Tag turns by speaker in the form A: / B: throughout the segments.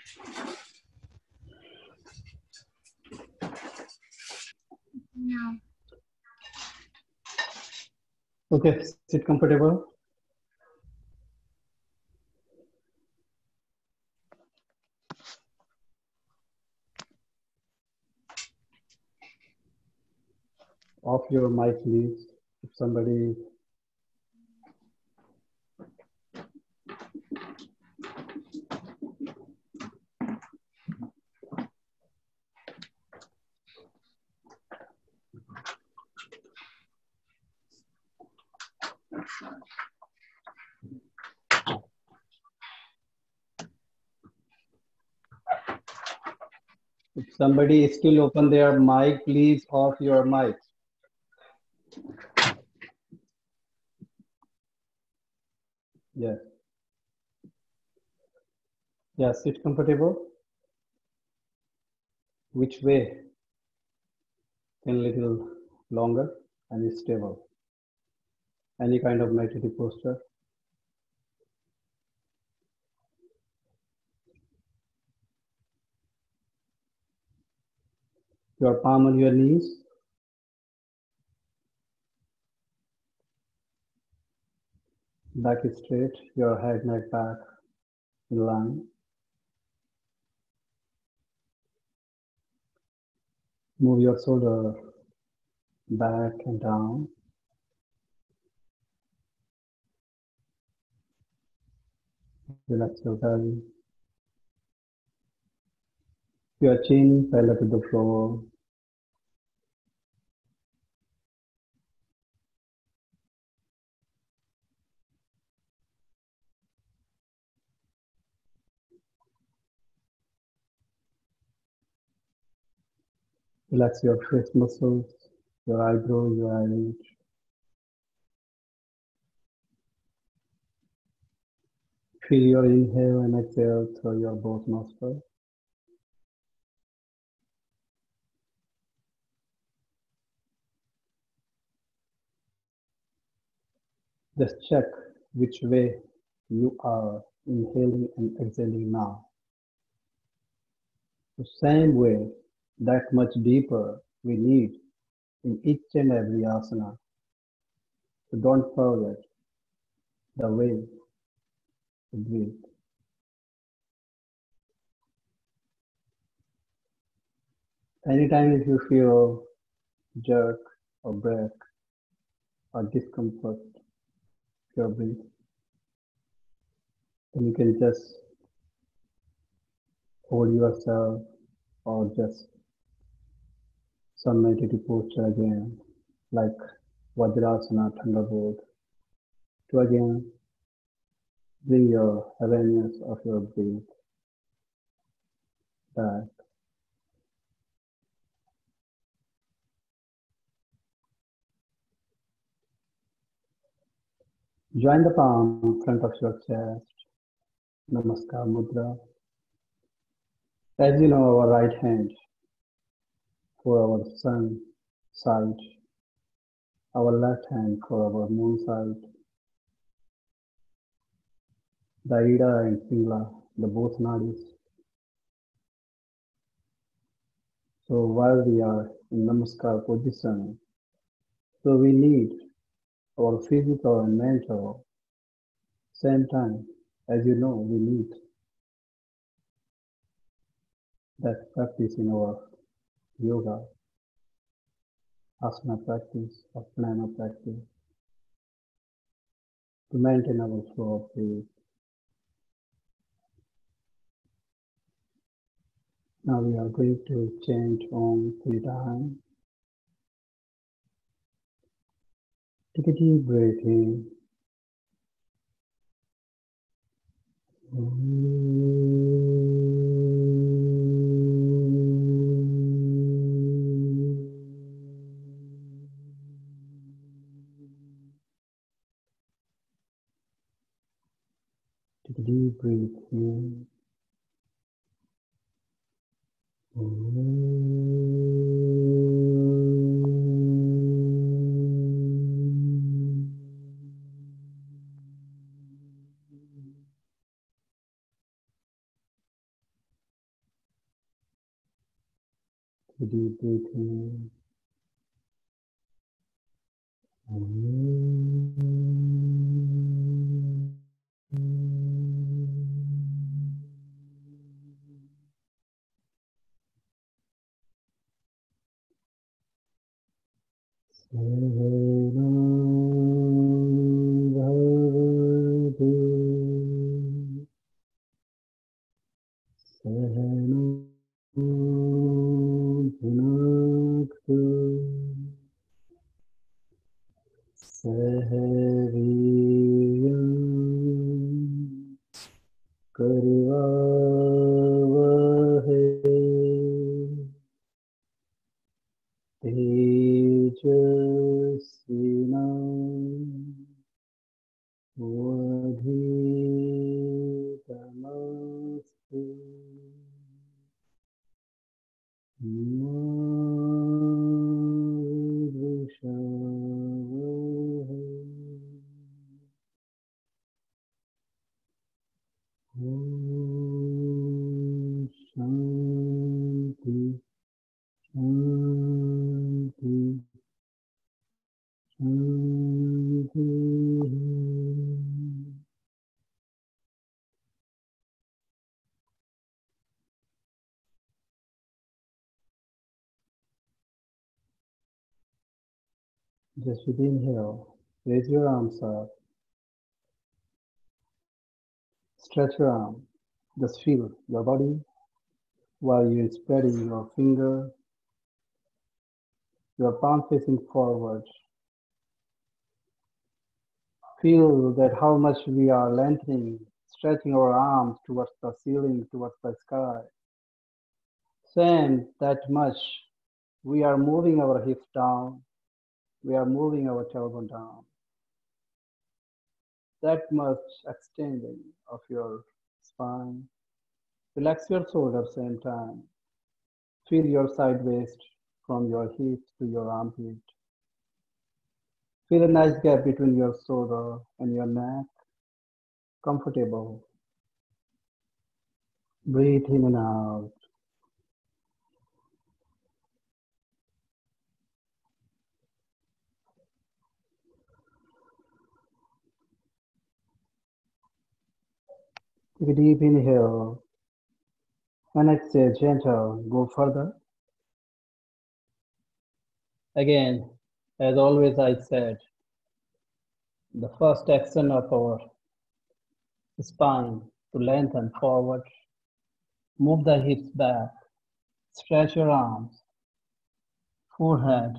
A: Now.
B: Okay, sit comfortable. Off your mic, please. If somebody is still open their mic, please off your mic. Yes. Yeah, sit comfortable. Which way? A little longer and stable. Any kind of meditative posture. Your palm on your knees. Back is straight. Your head, neck, back in line. Move your shoulder back and down. Relax your belly. Your chin parallel to the floor. Relax your face muscles, your eyebrow, your eyelid. Feel your inhale and exhale through your both nostrils. Just check which way you are inhaling and exhaling now. The same way, that much deeper we need in each and every asana. So don't forget the way to breathe. Anytime if you feel jerk or breath or discomfort, your breath, then you can just hold yourself or just some meditative posture again, like Vajrasana, Thunderbolt, to again bring your awareness of your breath back. Join the palm in front of your chest, Namaskar Mudra. As you know, our right hand for our sun side, our left hand for our moon side. The Ida and Pingala, the both nadis. So while we are in Namaskar position, so we need our physical and mental same time. As you know, we need that practice in our yoga, asana practice, or pranayama practice to maintain our flow of breath. Now we are going to chant Om 3 times. Take a deep breath in. Take a deep breath in. Deep breathing. Just with the inhale, raise your arms up, stretch your arm, just feel your body while you're spreading your finger, your palm facing forward. Feel that how much we are lengthening, stretching our arms towards the ceiling, towards the sky. Same that much we are moving our hips down, we are moving our tailbone down. That much extending of your spine. Relax your shoulders same time. Feel your side waist from your hips to your armpit. Feel a nice gap between your shoulder and your neck. Comfortable. Breathe in and out. Take a deep inhale and exhale, gentle. Go further. Again, as always, I said, the first action of our spine to lengthen forward. Move the hips back. Stretch your arms. Forehead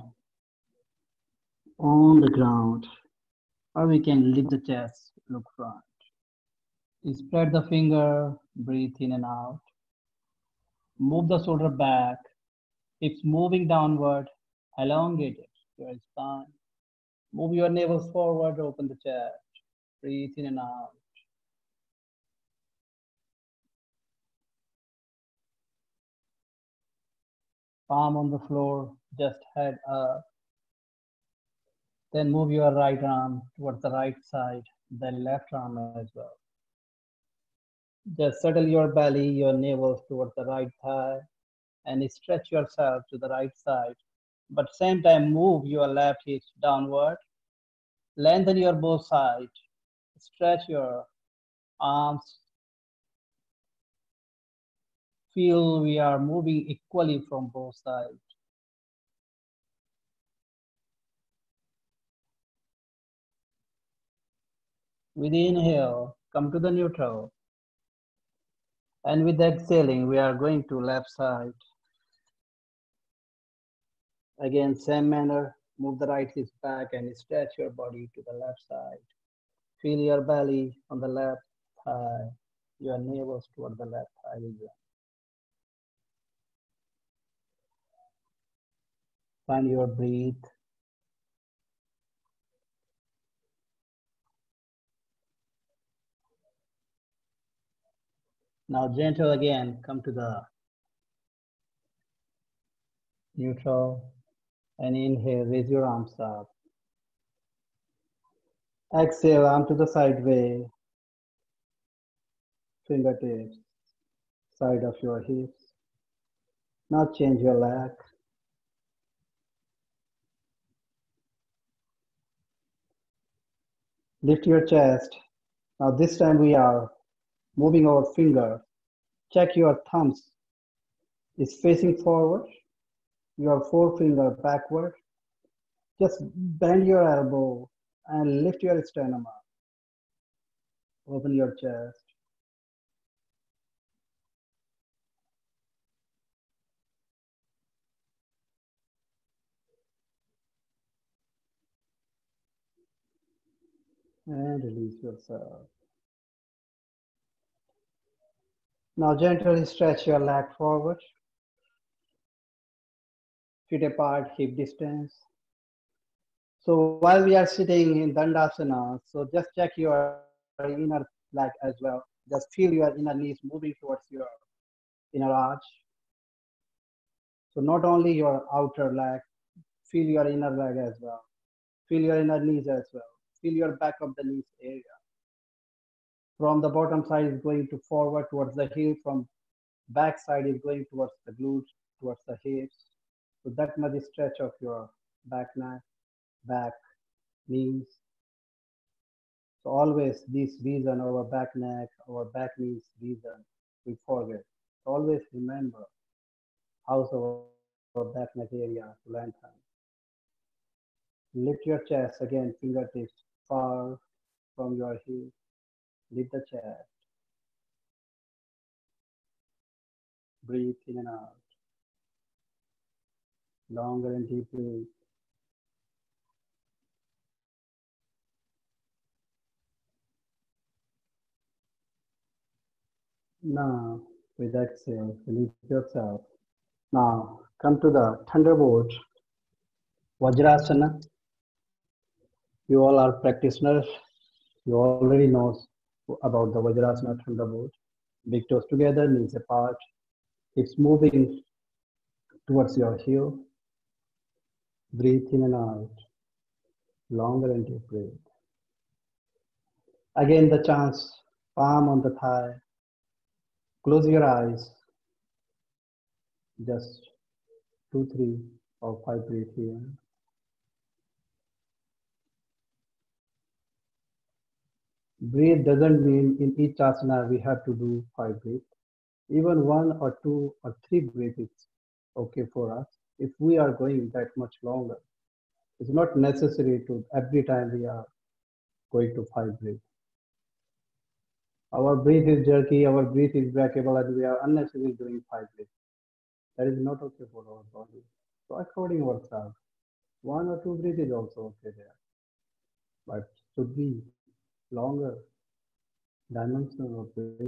B: on the ground. Or we can lift the chest, look front. Spread the finger, breathe in and out. Move the shoulder back. Hips moving downward. Elongate it, your spine. Move your navels forward, open the chest. Breathe in and out. Palm on the floor, just head up. Then move your right arm towards the right side, then left arm as well. Just settle your belly, your navels towards the right thigh, and stretch yourself to the right side. But same time, move your left hip downward. Lengthen your both sides. Stretch your arms. Feel we are moving equally from both sides. With the inhale, come to the neutral. And with the exhaling, we are going to left side. Again, same manner, move the right hip back and stretch your body to the left side. Feel your belly on the left thigh, your navels toward the left thigh region. Find your breath. Now gentle again, come to the neutral and inhale, raise your arms up. Exhale, arm to the side way, fingertips, side of your hips. Now change your leg, Lift your chest. Now this time we are moving our finger. Check your thumbs is facing forward, your forefinger backward. Just bend your elbow and lift your sternum up. Open your chest. And release yourself. Now gently stretch your leg forward, feet apart, hip distance. So while we are sitting in Dandasana, so just check your inner leg as well. Just feel your inner knees moving towards your inner arch. So not only your outer leg, feel your inner leg as well. Feel your inner knees as well. Feel your back of the knees area. From the bottom side is going to forward towards the heel. From back side is going towards the glutes, towards the hips. So that much stretch of your back neck, back, knees. So always this reason, our back neck, our back knees reason, we forget. Always remember how's our back neck area to lengthen. Lift your chest again, fingertips far from your heel. Lift the chest. Breathe in and out. Longer and deep breath. Now, with exhale, release yourself. Now, come to the thunderbolt, Vajrasana. You all are practitioners. You already know about the Vajrasana thunderbolt. Big toes together, knees apart. It's moving towards your heel. Breathe in and out. Longer and deep breath. Again, the chance, palm on the thigh. Close your eyes. Just 2, 3, or 5 breath here. Breathe doesn't mean in each asana we have to do 5 breaths. Even 1 or 2 or 3 breaths is okay for us if we are going that much longer. It's not necessary to every time we are going to 5 breaths. Our breath is jerky, our breath is breakable, and we are unnecessarily doing 5 breaths. That is not okay for our body. So according to ourselves, 1 or 2 breaths is also okay there. But should be longer dimensional of breath.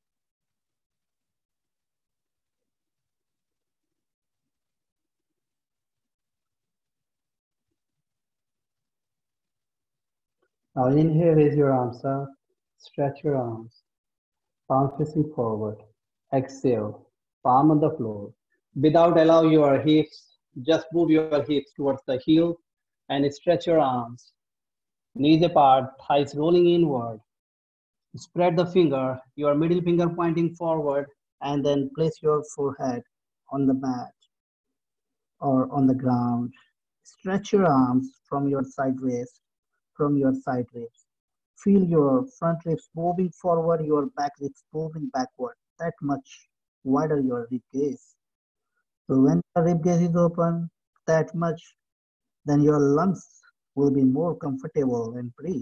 B: Now inhale, raise your arms up, stretch your arms, palm facing forward. Exhale, palm on the floor. Without allow your hips, just move your hips towards the heel and stretch your arms. Knees apart, thighs rolling inward. Spread the finger, your middle finger pointing forward, and then place your forehead on the mat or on the ground. Stretch your arms from your side waist, from your side ribs. Feel your front ribs moving forward, your back ribs moving backward. That much wider your rib cage. So when your rib cage is open, that much, then your lungs will be more comfortable and breathe.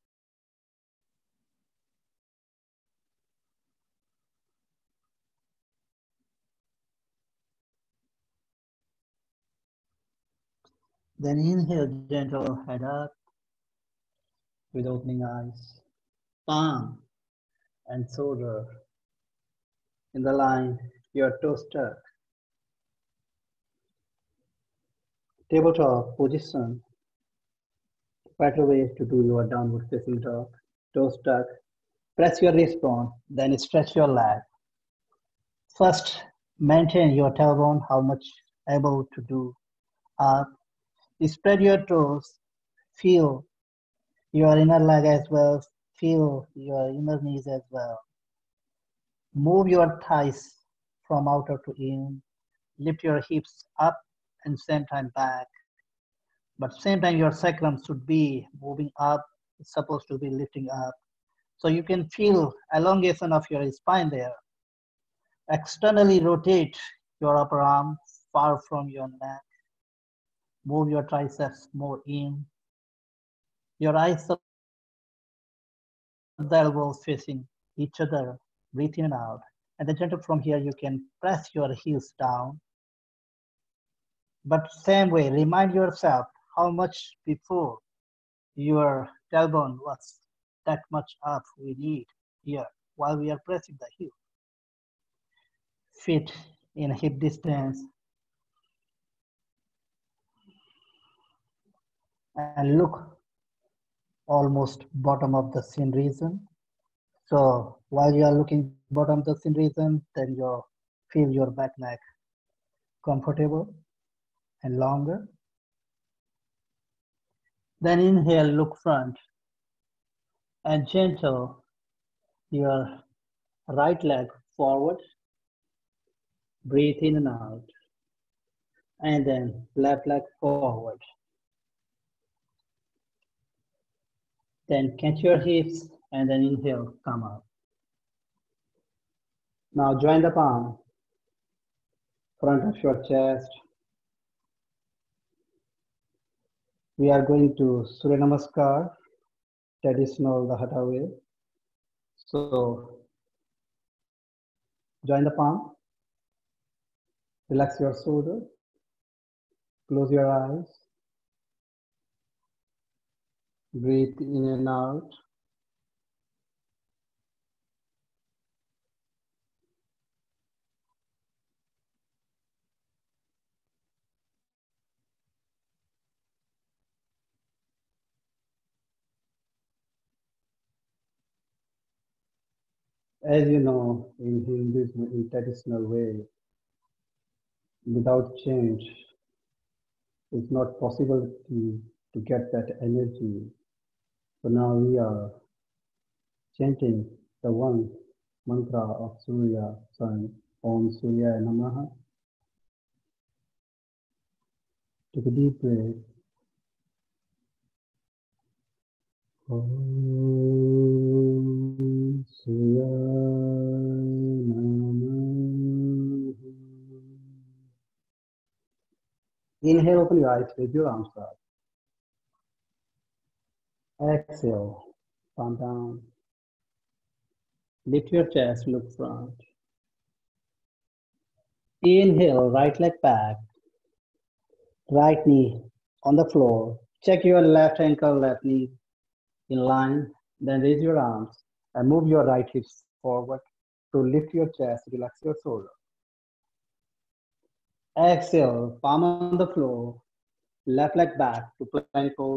B: Then inhale, gentle head up with opening eyes. Palm and shoulder in the line, your toes tucked. Tabletop position, better way to do your downward facing dog. Toes tucked. Press your wrist bone, then stretch your leg. First, maintain your tailbone, how much able to do up. Spread your toes, feel your inner leg as well, feel your inner knees as well. Move your thighs from outer to in. Lift your hips up and same time back. But same time your sacrum should be moving up,
A: is supposed to be lifting up. So you can feel elongation of your spine there. Externally rotate your upper arm far from your neck. Move your triceps more in. Your eyes of the elbows facing each other. Breathe in and out. And then gentle from here, you can press your heels down. But same way, remind yourself how much before your tailbone was that much up we need here while we are pressing the heel. Feet in hip distance and look almost bottom of the shin region. So while you are looking bottom of the shin region, then you feel your back neck comfortable and longer. Then inhale, look front and gentle your right leg forward. Breathe in and out. And then left leg forward. Then catch your hips and then inhale, come up. Now join the palm, front of your chest. We are going to Surya Namaskar, traditional the Hatha way. So join the palm, relax your shoulder, close your eyes, breathe in and out. As you know, in Hinduism, in traditional way, without change, it's not possible to get that energy. So now we are chanting the one mantra of Surya, sun, Om Surya Namaha. Take a deep breath. Om Surya Namaha. Inhale, open your eyes, raise your arms up. Exhale, palm down. Lift your chest, look front. Inhale, right leg back. Right knee on the floor. Check your left ankle, left knee in line. Then raise your arms and move your right hips forward to lift your chest, relax your shoulder. Exhale, palm on the floor. Left leg back to plank pose.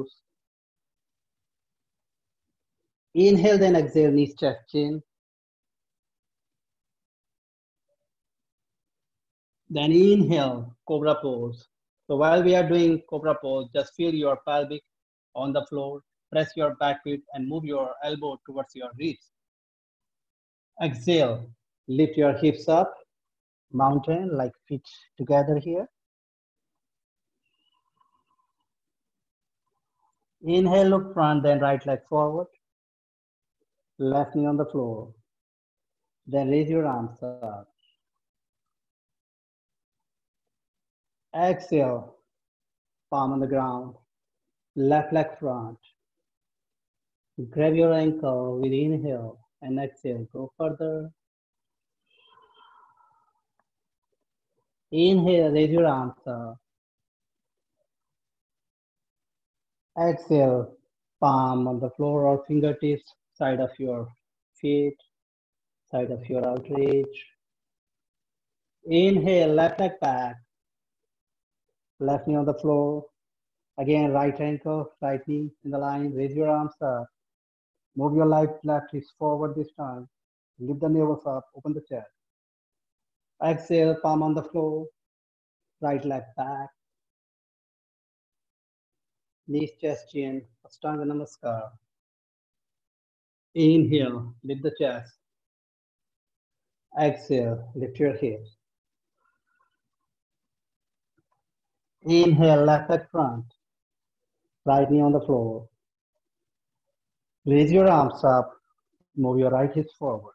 A: Inhale, then exhale, knees, chest, chin. Then inhale, cobra pose. So while we are doing cobra pose, just feel your pelvic on the floor, press your back feet and move your elbow towards your ribs. Exhale, lift your hips up, mountain, like feet together here. Inhale, look front, then right leg forward. Left knee on the floor. Then raise your arms up. Exhale, palm on the ground. Left leg front. Grab your ankle with inhale and exhale. Go further. Inhale, raise your arms up. Exhale, palm on the floor or fingertips, side of your feet, side of your outreach. Inhale, left leg back. Left knee on the floor. Again, right ankle, right knee in the line. Raise your arms up. Move your left hips forward this time. Lift the navel up, open the chest. Exhale, palm on the floor. Right leg back. Knees, chest, chin. Ashtanga Namaskar. Inhale, lift the chest. Exhale, lift your hips. Inhale, left leg front. Right knee on the floor.
B: Raise your arms up, move your right hips forward.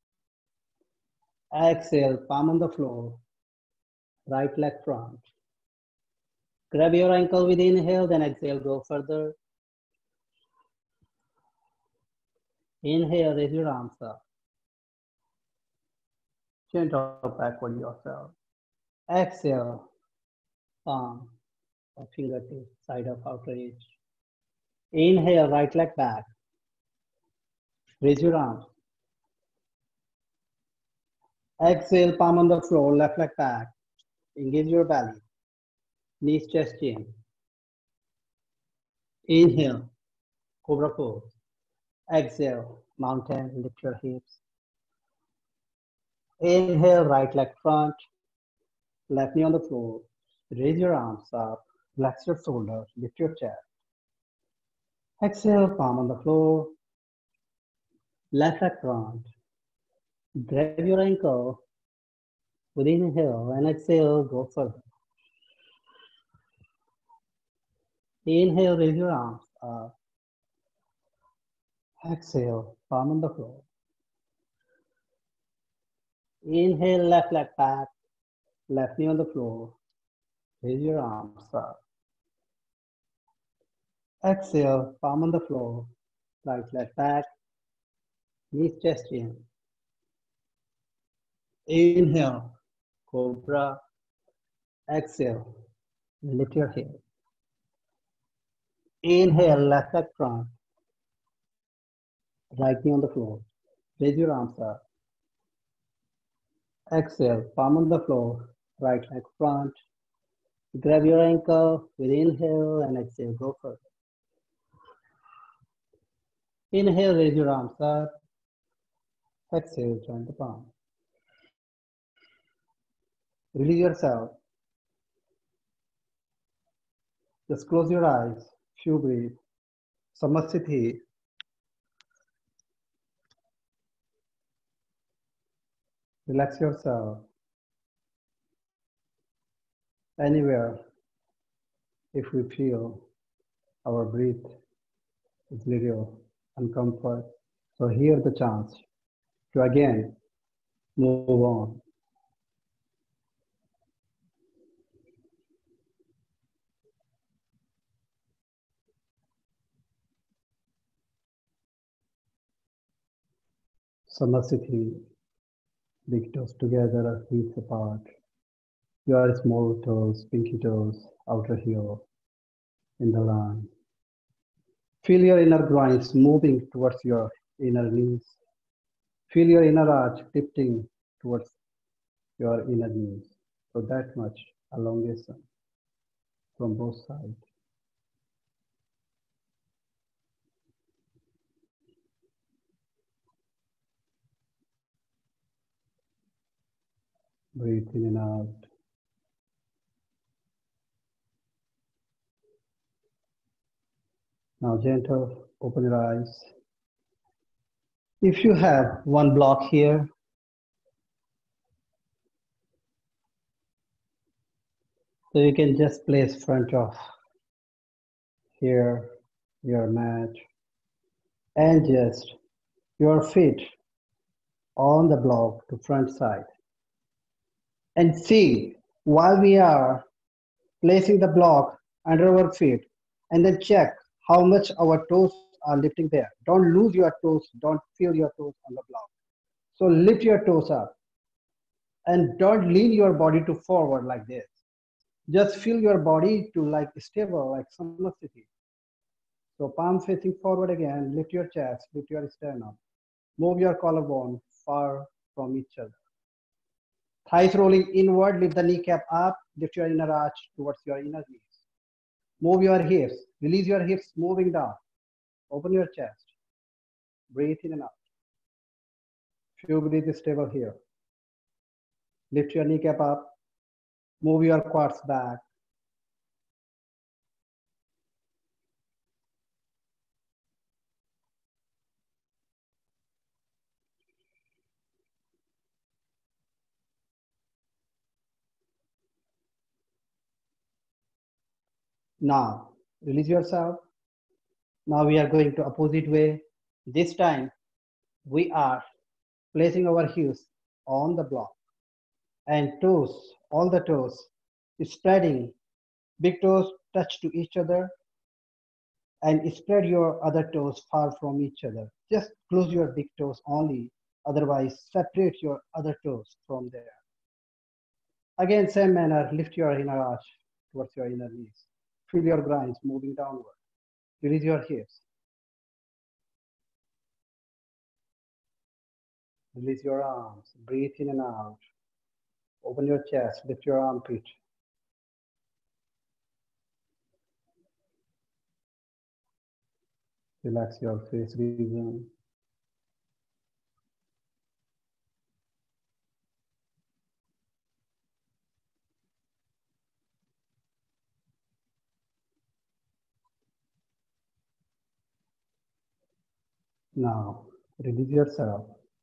B: Exhale, palm on the floor, right leg front. Grab your ankle with inhale, then exhale, go further. Inhale, raise your arms up. Gentle backward yourself. Exhale, palm or fingertips, side of outer edge. Inhale, right leg back. Raise your arms. Exhale, palm on the floor, left leg back. Engage your belly. Knees, chest, chin. Inhale, cobra pose. Exhale, mountain, lift your hips. Inhale, right leg front, left knee on the floor. Raise your arms up, relax your shoulders, lift your chest. Exhale, palm on the floor, left leg front. Grab your ankle with inhale and exhale, go further. Inhale, raise your arms up. Exhale, palm on the floor. Inhale, left leg back, left knee on the floor. Raise your arms up. Exhale, palm on the floor, right leg back, knees, chest, chin. Inhale, cobra. Exhale, lift your head. Inhale, left leg front, right knee on the floor. Raise your arms up. Exhale, palm on the floor, right leg front. Grab your ankle with inhale and exhale, go further. Inhale, raise your arms up. Exhale, join the palm. Release yourself. Just close your eyes. Few breathe. Samasthiti. Relax yourself. Anywhere, if we feel our breath is little uncomfort, so here's the chance to again move on. Samasthiti, big toes together, hips apart. Your small toes, pinky toes, outer heel in the line. Feel your inner groins moving towards your inner knees. Feel your inner arch lifting towards your inner knees. So that much elongation from both sides. Breathe in and out. Now gentle, open your eyes. If you have one block here, so you can just place front of here your mat and just your feet on the block to front side. And see, while we are placing the block under our feet, and then check how much our toes are lifting there. Don't lose your toes, don't feel your toes on the block. So lift your toes up and don't lean your body to forward like this. Just feel your body to like stable, like Samasthiti. So palm facing forward again, lift your chest, lift your sternum. Move your collarbone far from each other. Thighs rolling inward, lift the kneecap up, lift your inner arch towards your inner knees. Move your hips, release your hips, moving down. Open your chest. Breathe in and out. Few breathe stable here. Lift your kneecap up. Move your quads back. Now, release yourself. Now we are going to opposite way.
A: This time we are placing our heels on the block and toes, all the toes, spreading. Big toes touch to each other and spread your other toes far from each other. Just close your big toes only, otherwise separate your other toes from there. Again, same manner, lift your inner arch towards your inner knees. Feel your groins moving downward. Release your hips. Release your arms. Breathe in and out. Open your chest. Lift your armpit. Relax your face region. Now, release yourself.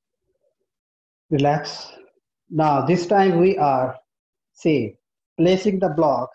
A: Relax. Now, this time we are, say, placing the block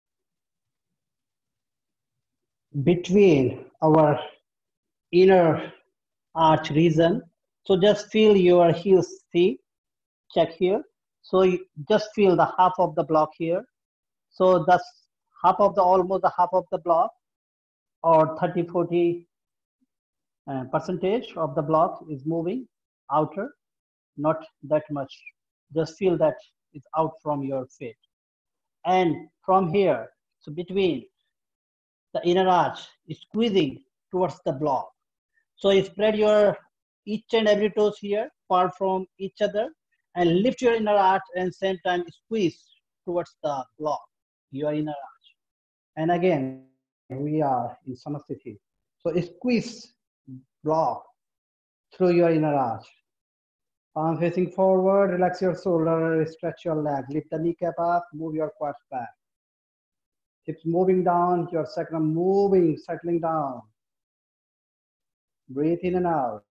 A: between our inner arch region. So just feel your heels, see, check here. So you just feel the half of the block here. So that's half of the, almost the half of the block, or 30-40 percentage of the block is moving outer, not that much. Just feel that it's out from your feet. And from here, so between the inner arch is squeezing towards the block. So you spread your each and every toes here, far from each other, and lift your inner arch and same time squeeze towards the block, your inner arch. And again, we are in Samasthiti. So squeeze block through your inner arch. Palm facing forward, relax your shoulder, stretch your leg, lift the kneecap up, move your quads back. Hips moving down, your sacrum moving, settling down. Breathe in and out.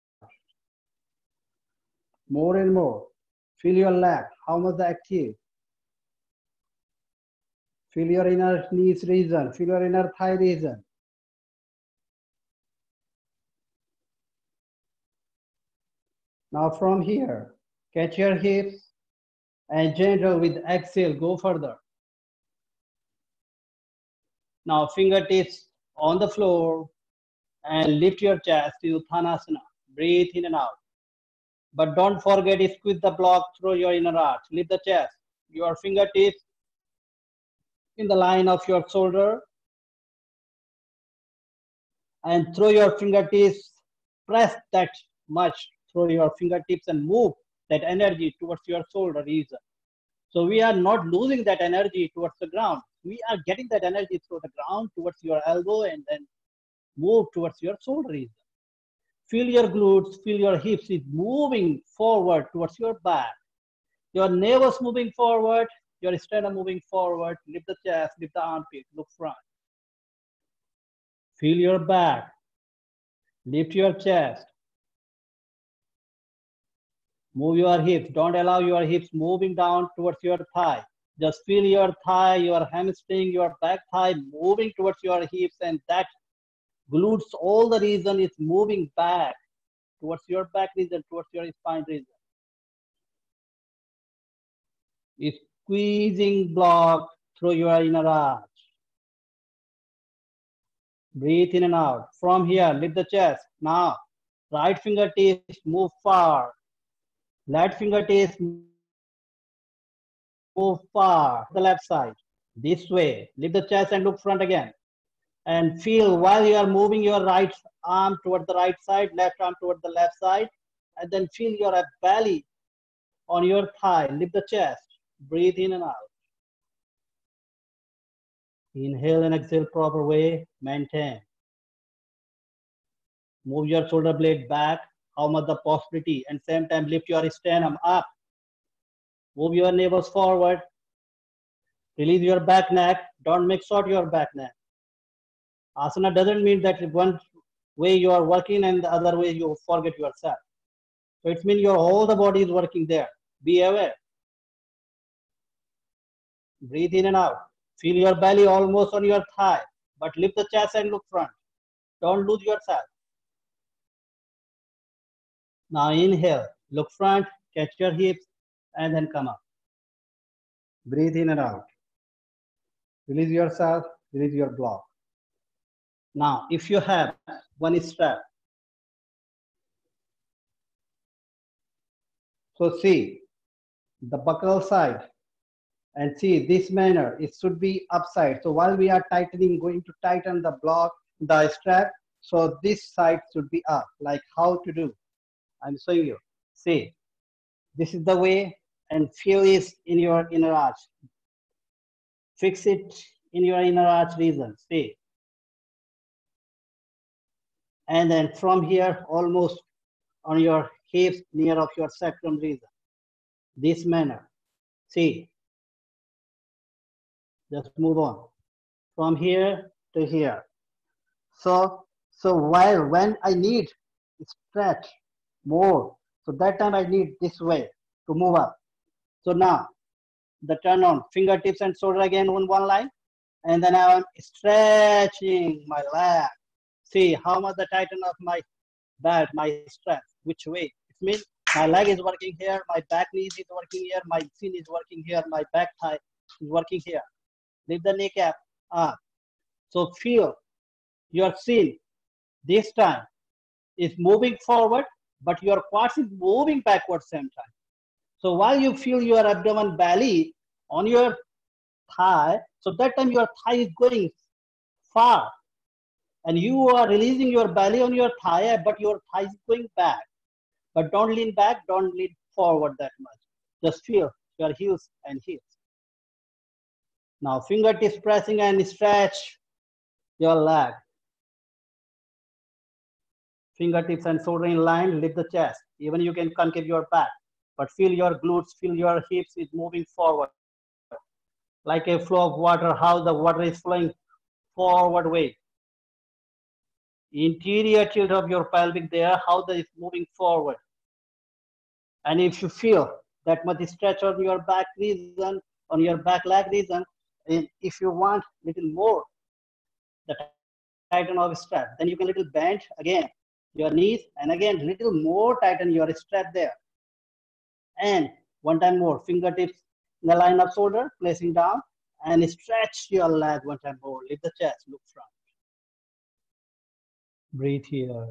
A: More and more. Feel your leg, how much the active. Feel your inner knees region, feel your inner thigh region. Now from here, catch your hips and gentle with exhale, go further. Now fingertips on the floor and lift your chest to Uttanasana. Breathe in and out. But don't forget to squeeze the block through your inner arch. Lift the chest. Your fingertips in the line of your shoulder. And through your fingertips, press that much through your fingertips and move that energy towards your shoulder region. So we are not losing that energy towards the ground. We are getting that energy through the ground towards your elbow and then move towards your shoulder region. Feel your glutes, feel your hips is moving forward towards your back. Your navel's moving forward, your sternum moving forward. Lift the chest, lift the armpit, look front. Feel your back, lift your chest. Move your hips. Don't allow your hips moving down towards your thigh. Just feel your thigh, your hamstring, your back thigh moving towards your hips, and that glutes, all the region is moving back towards your back region, towards your spine region. Squeezing block through your inner arch. Breathe in and out. From here, lift the chest. Now, right fingertips move far. Left fingertips move far. The left side. This way. Lift the chest and look front again. And feel while you are moving your right arm toward the right side, left arm toward the left side, and then feel your belly on your thigh. Lift the chest. Breathe in and out. Inhale and exhale proper way. Maintain. Move your shoulder blade back. How much the possibility, and same time lift your sternum up. Move your navels forward. Release your back neck. Don't make short your back neck. Asana doesn't mean that one way you are working and the other way you forget yourself. So it means your whole the body is working there. Be aware. Breathe in and out. Feel your belly almost on your thigh, but lift the chest and look front. Don't lose yourself. Now inhale, look front, catch your hips, and then come up. Breathe in and out. Release yourself, release your block. Now, if you have one strap, so see the buckle side and see this manner, it should be upside. So while we are tightening, going to tighten the block, the strap, so this side should be up. Like how to do, I'm showing you. See, this is the way, and feel is in your inner arch. Fix it in your inner arch region, see. And then from here, almost on your hips, near of your sacrum region. This manner, see. Just move on from here to here. So when I need stretch more, so that time I need this way to move up. So now the turn on fingertips and shoulder again on one line, and then I'm stretching my leg. See how much the tighten of my back, my strap, which way. It means my leg is working here, my back knees is working here, my chin is working here, my back thigh is working here. Lift the kneecap up. So feel your chin this time is moving forward, but your quads is moving backwards same time. So while you feel your abdomen belly on your thigh, so that time your thigh is going far. And you are releasing your belly on your thigh, but your thigh is going back. But don't lean back, don't lean forward that much. Just feel your heels and hips. Now fingertips pressing and stretch your leg. Fingertips and shoulder in line, lift the chest. Even you can concave your back, but feel your glutes, feel your hips is moving forward. Like a flow of water, how the water is flowing forward way. Interior tilt of your pelvic there, how that is moving forward. And if you feel that much stretch on your back region, on your back leg region, if you want little more, the tighten of strap, then you can little bend again your knees, and again little more tighten your strap there. And one time more, fingertips in the line of shoulder, placing down, and stretch your leg one time more. Lift the chest, look front. Breathe here.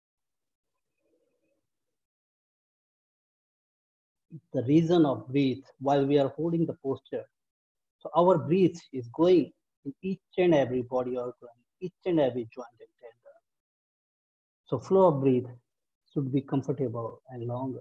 A: The reason of breathe while we are holding the posture. So our breath is going in each and every body organ, each and every joint and tendon. So flow of breath should be comfortable and longer.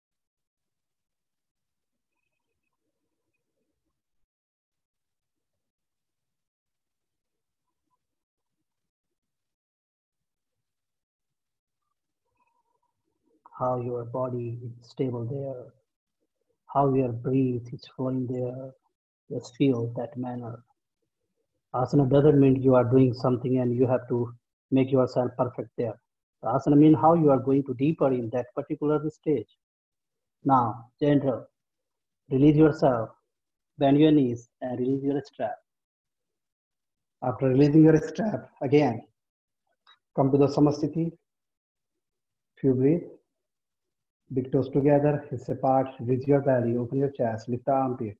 A: How your body is stable there, how your breath is flowing there. Just feel that manner. Asana doesn't mean you are doing something and you have to make yourself perfect there. Asana means how you are going to deeper in that particular stage. Now, gentle, release yourself, bend your knees and release your strap. After releasing your strap, again, come to the Samasthiti. Few breathe. Big toes together, hips apart, release your belly, open your chest, lift the armpit.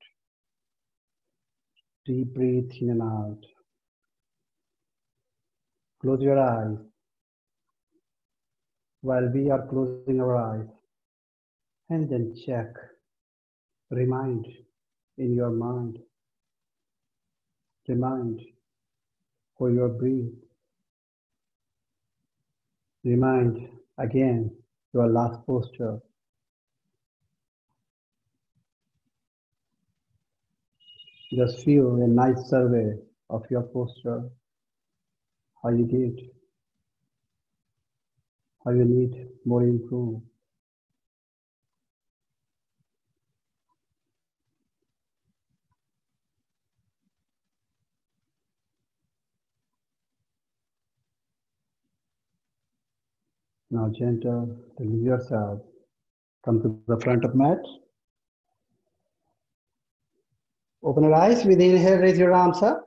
A: Deep breathe in and out. Close your eyes. While we are closing our eyes, and then check, remind in your mind, remind for your breath. Remind again your last posture. Just feel a nice survey of your posture, how you did, how you need more improve. Now gentle, release yourself. Come to the front of mat. Open your eyes. With inhale, raise your arms up.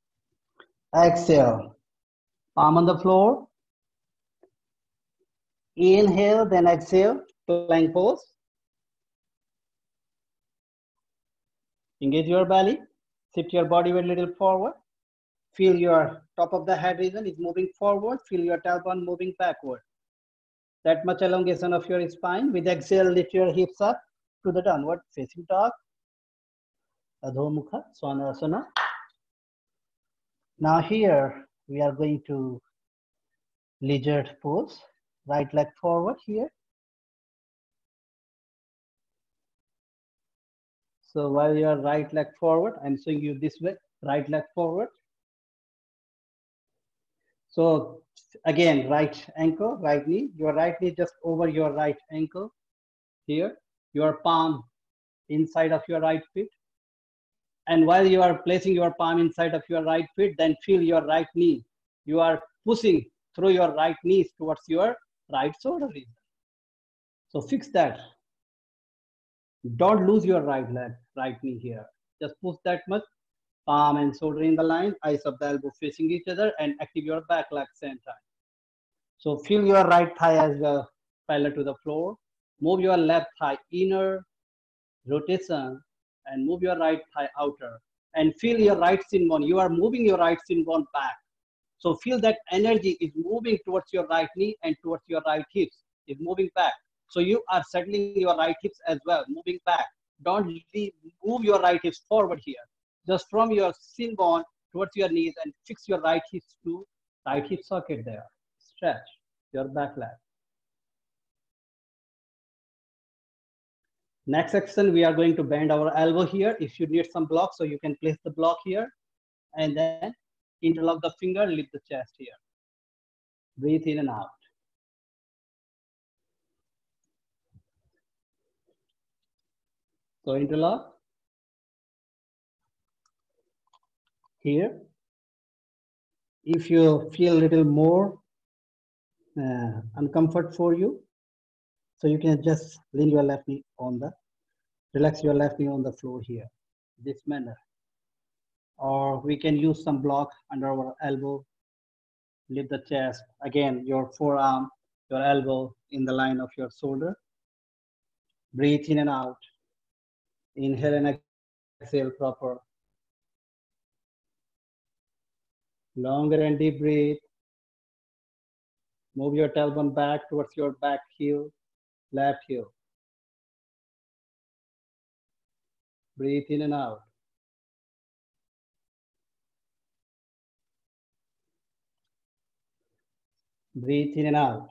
A: Exhale, palm on the floor. Inhale, then exhale, plank pose. Engage your belly, shift your body weight a little forward. Feel your top of the head region is moving forward. Feel your tailbone moving backward. That much elongation of your spine. With exhale, lift your hips up to the downward facing dog. Adho Mukha, Svanasana. Now here, we are going to lizard pose. Right leg forward here. So while your right leg forward, I'm showing you this way, right leg forward. So again, right ankle, right knee, your right knee just over your right ankle here, your palm inside of your right foot. And while you are placing your palm inside of your right foot, then feel your right knee. You are pushing through your right knees towards your right shoulder region. So fix that. Don't lose your right leg, right knee here. Just push that much. Palm and shoulder in the line, eyes of the elbow facing each other, and active your back leg same time. So feel your right thigh as well, parallel to the floor. Move your left thigh inner, rotation, and move your right thigh outer. And feel your right shin bone. You are moving your right shin bone back. So feel that energy is moving towards your right knee and towards your right hips. Is moving back. So you are settling your right hips as well, moving back. Don't move your right hips forward here. Just from your shin bone towards your knees and fix your right hips to right hip socket there. Stretch your back leg. Next section, we are going to bend our elbow here. If you need some block, so you can place the block here and then interlock the finger, lift the chest here. Breathe in and out. So interlock here. If you feel a little more uncomfort for you, so you can just lean your left knee on the, relax your left knee on the floor here, this manner. Or we can use some block under our elbow, lift the chest. Again, your forearm, your elbow in the line of your shoulder. Breathe in and out. Inhale and exhale proper. Longer and deep breathe. Move your tailbone back towards your back heel, left heel. Breathe in and out. Breathe in and out.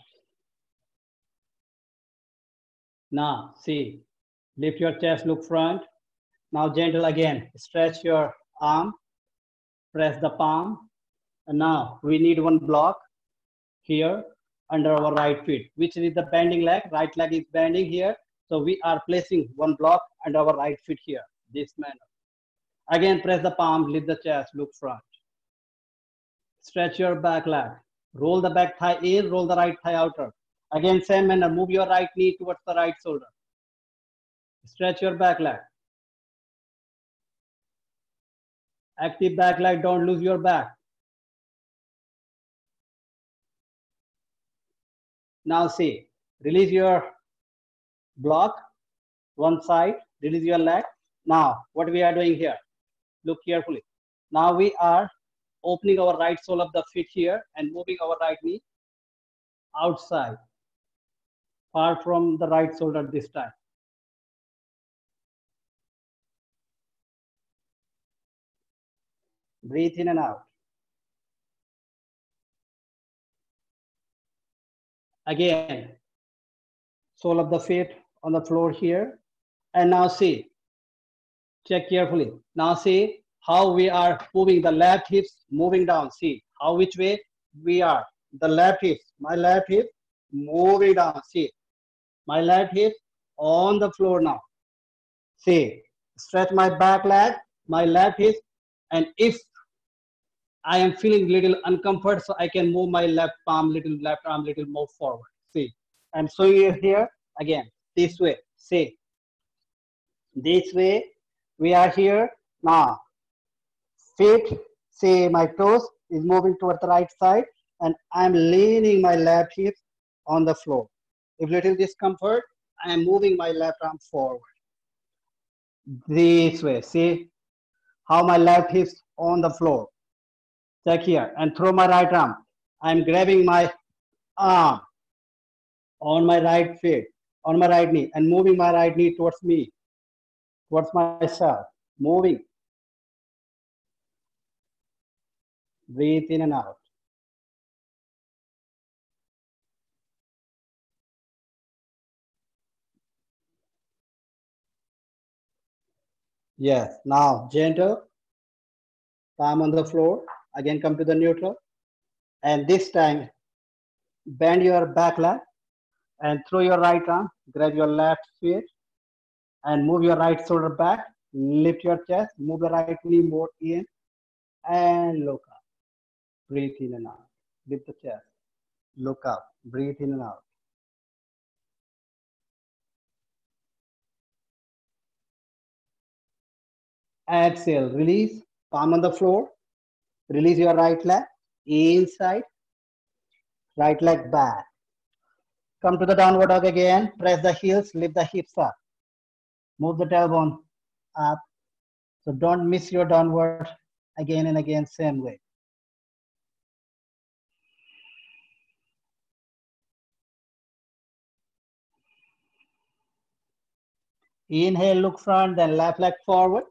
A: Now, see, lift your chest, look front. Now gentle again, stretch your arm, press the palm. And now we need one block here under our right foot, which is the bending leg. Right leg is bending here. So we are placing one block under our right foot here, this manner. Again, press the palm, lift the chest, look front. Stretch your back leg. Roll the back thigh in, roll the right thigh outer. Again, same manner, move your right knee towards the right shoulder. Stretch your back leg. Active back leg, don't lose your back. Now see, release your block, one side, release your leg. Now, what we are doing here, look carefully. Now we are opening our right sole of the foot here and moving our right knee outside, far from the right shoulder this time. Breathe in and out. Again, sole of the feet on the floor here. And now see, check carefully. Now see how we are moving the left hips, moving down. See how which way we are. The left hips, my left hip, moving down. See, my left hip on the floor now. See, stretch my back leg, my left hip, and if I am feeling little uncomfort, so I can move my left palm, left arm little more forward. See, I'm showing you here again, this way. See, this way we are here now. Feet, see my toes is moving toward the right side, and I'm leaning my left hip on the floor. If little discomfort, I am moving my left arm forward. This way. See how my left hip is on the floor. Check here and throw my right arm. I'm grabbing my arm on my right foot, on my right knee, and moving my right knee towards me, towards myself. Moving. Breathe in and out. Yes. Now gentle. Palm on the floor. Again, come to the neutral. And this time, bend your back leg and throw your right arm. Grab your left foot and move your right shoulder back. Lift your chest. Move the right knee more in and look up. Breathe in and out. Lift the chest. Look up. Breathe in and out. Exhale. Release. Palm on the floor. Release your right leg. Inside. Right leg back. Come to the downward dog again. Press the heels. Lift the hips up. Move the tailbone up. So don't miss your downward again and again, same way. Inhale, look front, then left leg forward.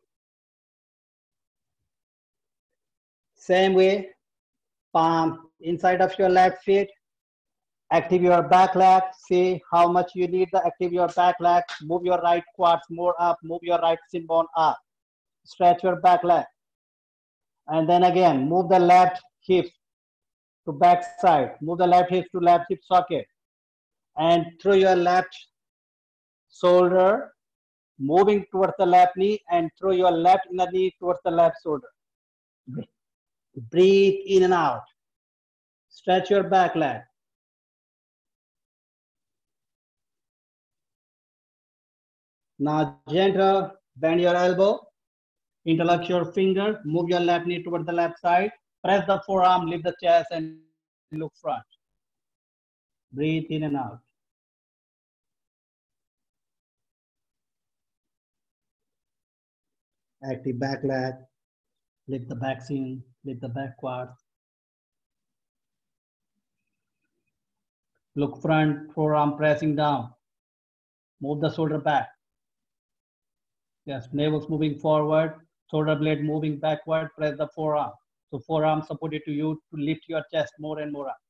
A: Same way, palm inside of your left foot. Active your back leg. See how much you need to active your back leg. Move your right quads more up. Move your right shin bone up. Stretch your back leg. And then again, move the left hip to back side. Move the left hip to left hip socket. And through your left shoulder, moving towards the left knee, and throw your left inner knee towards the left shoulder. Breathe in and out. Stretch your back leg. Now gentle, bend your elbow, interlock your finger, move your left knee toward the left side, press the forearm, lift the chest and look front. Breathe in and out. Active back leg, lift the back shin, lift the back quad. Look front, forearm pressing down. Move the shoulder back. Yes, navel's moving forward, shoulder blade moving backward, press the forearm. So forearm supported to you to lift your chest more and more up.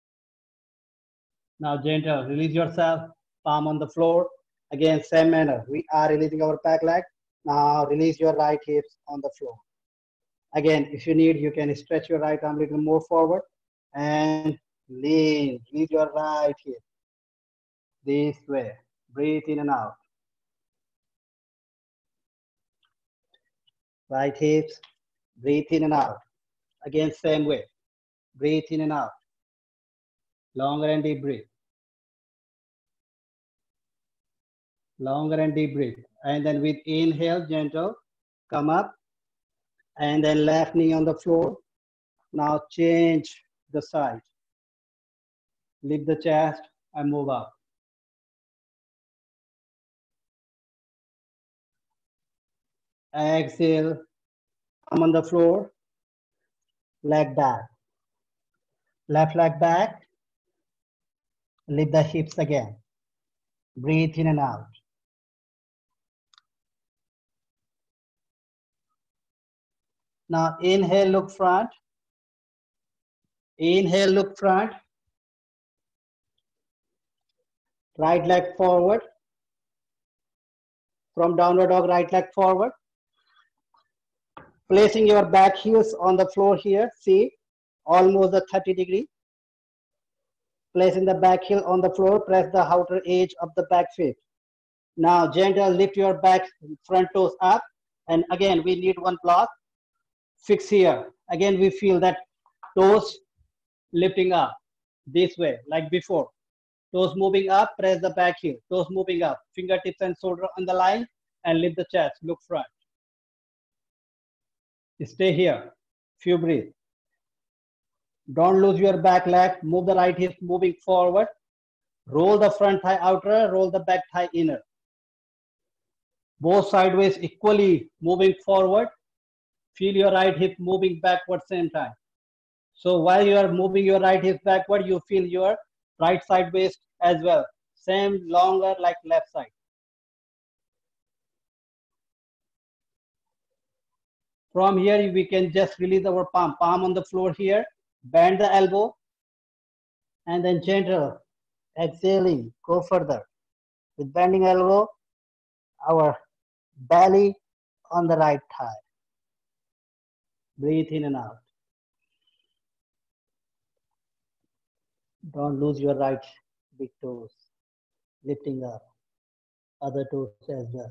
A: Now gentle, release yourself, palm on the floor. Again, same manner. We are releasing our back leg. Now release your right hips on the floor. Again, if you need, you can stretch your right arm a little more forward and lean. Release your right hip. This way. Breathe in and out. Right hips. Breathe in and out. Again, same way. Breathe in and out. Longer and deep breath. Longer and deep breath. And then with inhale, gentle, come up. And then left knee on the floor. Now change the side. Lift the chest and move up. Exhale, come on the floor, leg back. Left leg back, lift the hips again. Breathe in and out. Now inhale, look front. Inhale, look front. Right leg forward. From downward dog, right leg forward. Placing your back heels on the floor here, see, almost the 30 degree. Placing the back heel on the floor, press the outer edge of the back foot. Now gentle, lift your back front toes up. And again, we need one block. Fix here. Again, we feel that toes lifting up this way, like before. Toes moving up, press the back heel. Toes moving up, fingertips and shoulder on the line, and lift the chest, look front. Stay here, few breaths. Don't lose your back leg, move the right hip moving forward. Roll the front thigh outer, roll the back thigh inner. Both sideways equally moving forward. Feel your right hip moving backward same time. So while you are moving your right hip backward, you feel your right side waist as well. Same longer like left side. From here, we can just release our palm. Palm on the floor here. Bend the elbow. And then gentle. Exhaling. Go further. With bending elbow, our belly on the right thigh. Breathe in and out. Don't lose your right big toes. Lifting up. Other toes as well.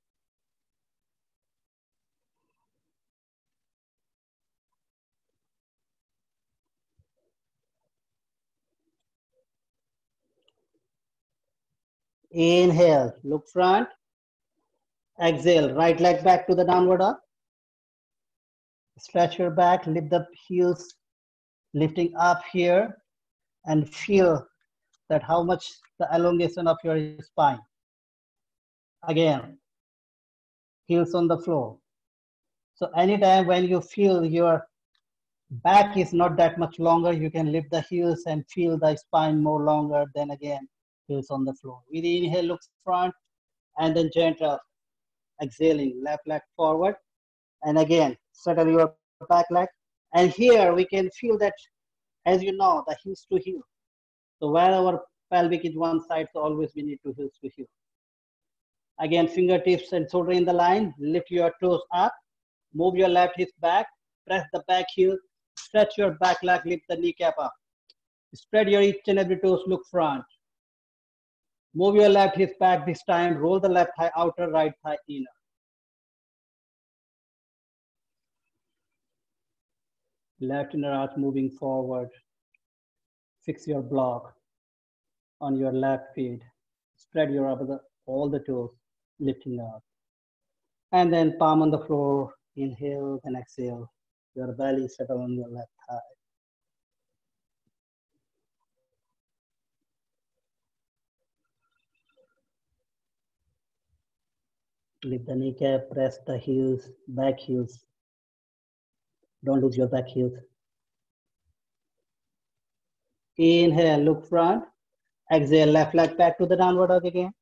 A: Inhale, look front. Exhale, right leg back to the downward dog. Stretch your back, lift the heels, lifting up here, and feel that how much the elongation of your spine. Again, heels on the floor. So anytime when you feel your back is not that much longer, you can lift the heels and feel the spine more longer. Then again, heels on the floor. With the inhale, look front, and then gentle, exhaling, left leg forward. And again, settle your back leg. And here we can feel that, as you know, the heels to heel. So where our pelvic is one side, so always we need to heels to heel. Again, fingertips and shoulder in the line. Lift your toes up. Move your left hip back. Press the back heel. Stretch your back leg. Lift the kneecap up. Spread your each and every toes. Look front. Move your left hip back this time. Roll the left thigh outer, right thigh inner. Left inner arch moving forward. Fix your block on your left feet. Spread your all the toes, lifting up. And then palm on the floor. Inhale and exhale. Your belly settle on your left thigh. Lift the kneecap, press the heels, back heels. Don't lose your back heels. Inhale, look front. Exhale, left leg back to the downward dog again.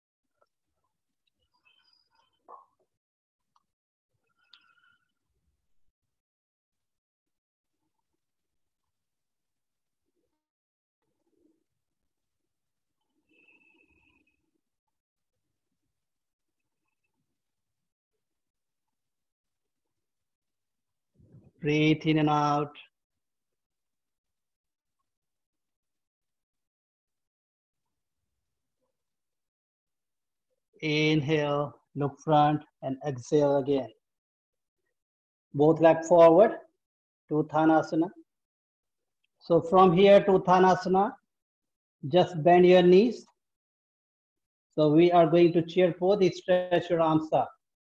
A: Breathe in and out. Inhale, look front, and exhale again. Both legs forward to Uttanasana. So from here to Uttanasana, just bend your knees. So we are going to chair pose. Stretch your arms up.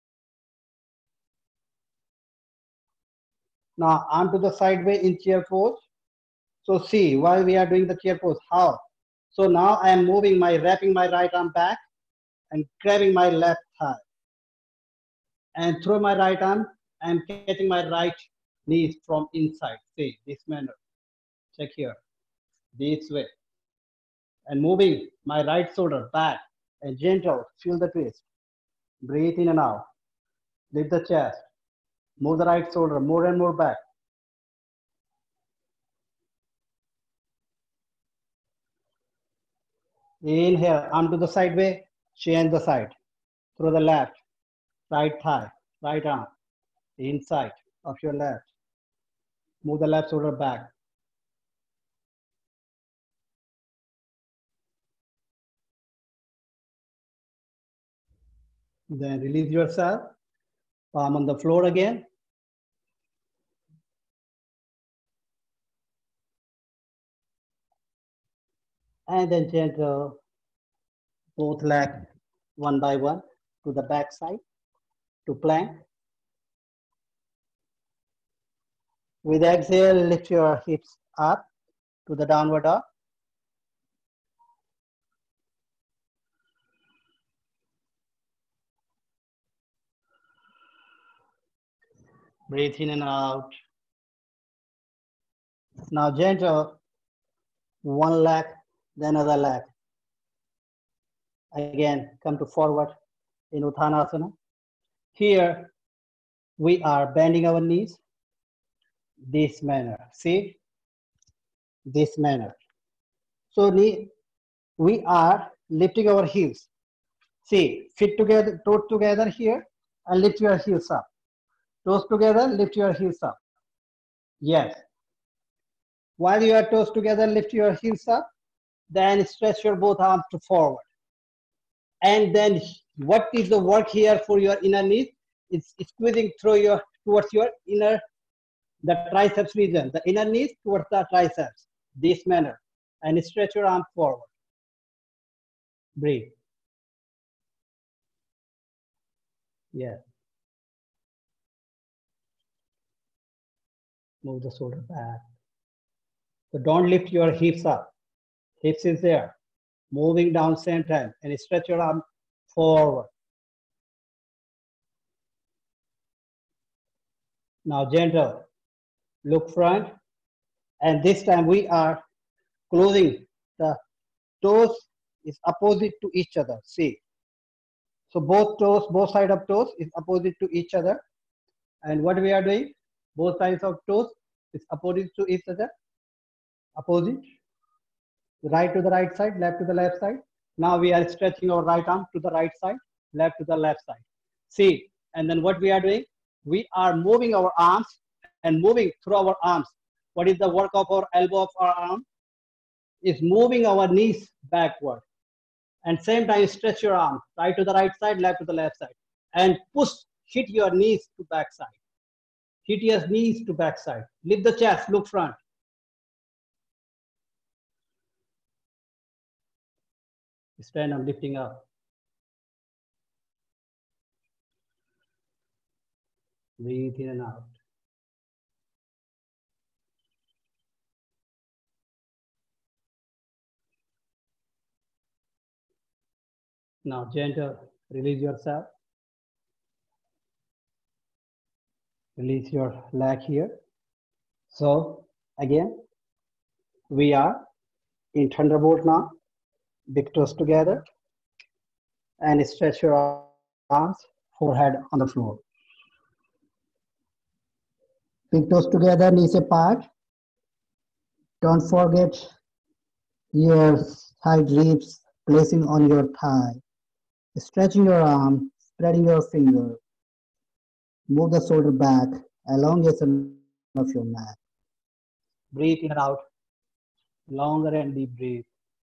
A: Now arm to the sideway in chair pose. So see why we are doing the chair pose. How? So now I am moving wrapping my right arm back and grabbing my left thigh. And through my right arm, I am catching my right knees from inside. See, this manner. Check here. This way. And moving my right shoulder back and gentle, feel the twist. Breathe in and out. Lift the chest. Move the right shoulder more and more back. Inhale, arm to the sideway, change the side. Through the left, right thigh, right arm, inside of your left. Move the left shoulder back. Then release yourself. Palm on the floor again. And then gentle both legs one by one to the back side to plank. With exhale, lift your hips up to the downward dog. Breathe in and out. Now gentle, one leg, then other leg. Again, come to forward in Uttanasana. Here, we are bending our knees this manner. See? This manner. So we are lifting our heels. See, feet together, toes together here, and lift your heels up. Toes together, lift your heels up. Yes. While your toes together, lift your heels up. Then stretch your both arms to forward. And then what is the work here for your inner knees? It's squeezing through towards your the triceps region, the inner knees towards the triceps, this manner. And stretch your arm forward. Breathe. Yes. Move the shoulder back. So don't lift your hips up. Hips is there. Moving down same time. And stretch your arm forward. Now gentle. Look front. And this time we are closing. The toes is opposite to each other. See. So both toes, both sides of toes is opposite to each other. And what we are doing? Both sides of toes is opposite to each other. Opposite. Right to the right side, left to the left side. Now we are stretching our right arm to the right side, left to the left side. See, and then what we are doing? We are moving our arms and moving through our arms. What is the work of our elbow of our arm? Is moving our knees backward. And same time, stretch your arm, right to the right side, left to the left side. And push, hit your knees to back side. Hit your knees to back side. Lift the chest, look front. Stand up, lifting up. Breathe in and out. Now gentle, release yourself. Release your leg here. So again, we are in Thunderbolt now. Big toes together. And stretch your arms, forehead on the floor. Big toes together, knees apart. Don't forget your side ribs placing on your thigh. Stretching your arm, spreading your finger. Move the shoulder back, elongation of your neck. Breathe in and out. Longer and deep breathe.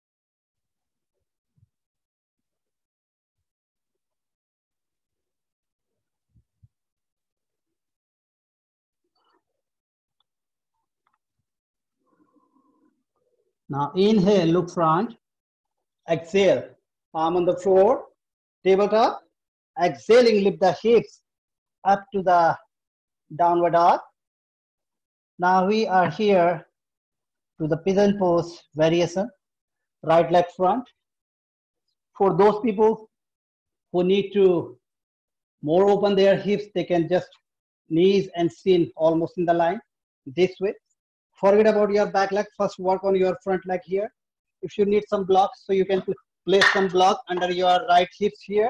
A: Now inhale, look front. Exhale, palm on the floor, tabletop. Exhaling, lift the hips up to the downward dog. Now we are here to the pigeon pose variation. Right leg front. For those people who need to more open their hips, they can just knees and shin almost in the line this way. Forget about your back leg. First work on your front leg here. If you need some blocks, so you can place some block under your right hips here.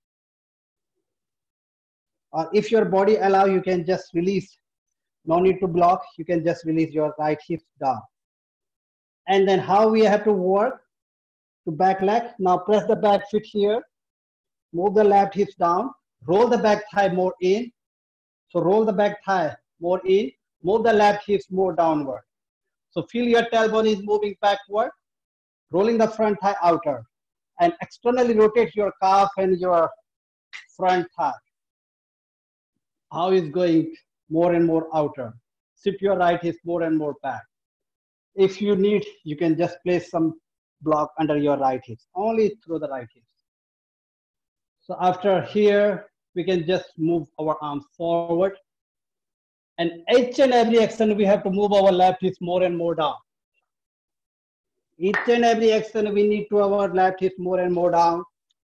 A: Or if your body allow, you can just release. No need to block. You can just release your right hips down. And then how we have to work to back leg. Now press the back foot here. Move the left hips down. Roll the back thigh more in. So roll the back thigh more in. Move the left hips more downward. So feel your tailbone is moving backward. Rolling the front thigh outer. And externally rotate your calf and your front thigh. How is going more and more outer. Shift your right hips more and more back. If you need, you can just place some block under your right hips, only through the right hips. So after here, we can just move our arms forward. And each and every action, we have to move our left hips more and more down. Each and every action, we need to our left hips more and more down.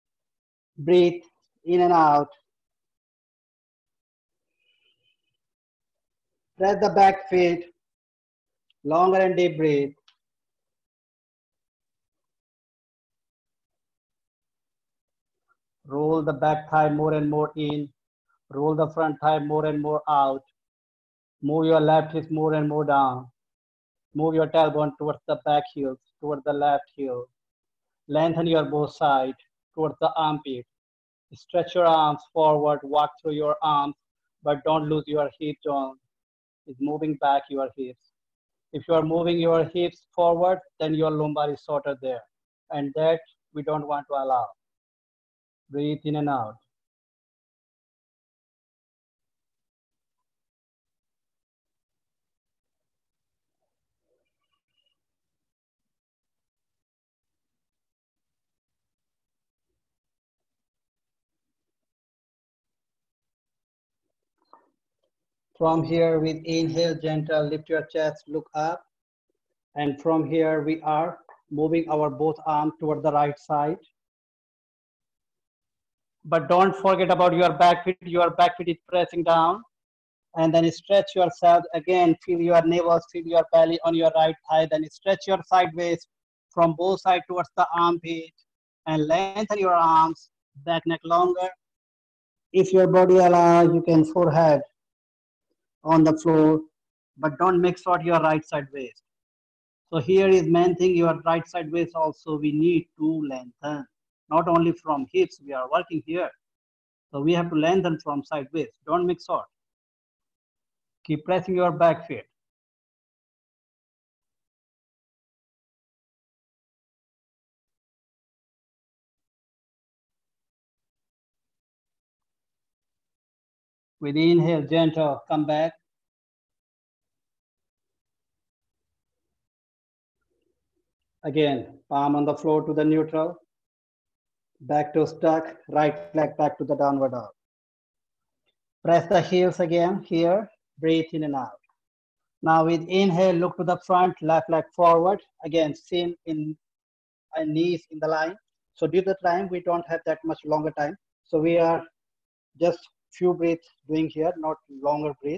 A: Breathe in and out.
B: Press the back feet. Longer and deep breathe. Roll the back thigh more and more in. Roll the front thigh more and more out. Move your left hip more and more down. Move your tailbone towards the back heel, towards the left heel. Lengthen your both sides towards the armpit. Stretch your arms forward, walk through your arms, but don't lose your hip joint. It's moving back your hips. If you are moving your hips forward, then your lumbar is shorter there. And that we don't want to allow. Breathe in and out. From here, with inhale, gentle, lift your chest, look up. And from here, we are moving our both arms toward the right side. But don't forget about your back foot. Your back foot is pressing down. And then stretch yourself again. Feel your navels, feel your belly on your right thigh. Then stretch your sideways from both sides towards the armpit. And lengthen your arms, back neck longer. If your body allows, you can forehead on the floor, but don't mix out your right side waist. So here is main thing, your right side waist also we need to lengthen. Not only from hips, we are working here. So we have to lengthen from side waist. Don't mix out. Keep pressing your back foot. With inhale, gentle, come back. Again, palm on the floor to the neutral. Back to stuck, right leg back to the downward dog. Press the heels again here, breathe in and out. Now with inhale, look to the front, left leg forward. Again, same in knees in the line. So due to the time, we don't have that much longer time. So we are just few breaths doing here, not longer breath.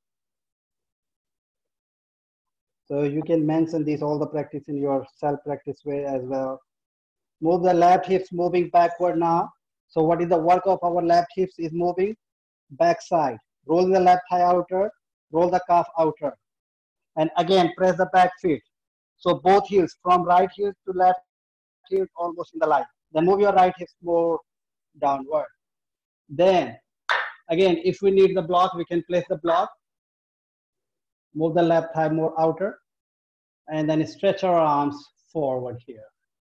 B: So you can mention this, all the practice in your self-practice way as well. Move the left hips moving backward now. So what is the work of our left hips is moving back side. Roll the left thigh outer, roll the calf outer. And again, press the back feet. So both heels, from right heel to left heel, almost in the line. Then move your right hips more downward. Then, again, if we need the block, we can place the block. Move the left thigh more outer. And then stretch our arms forward here.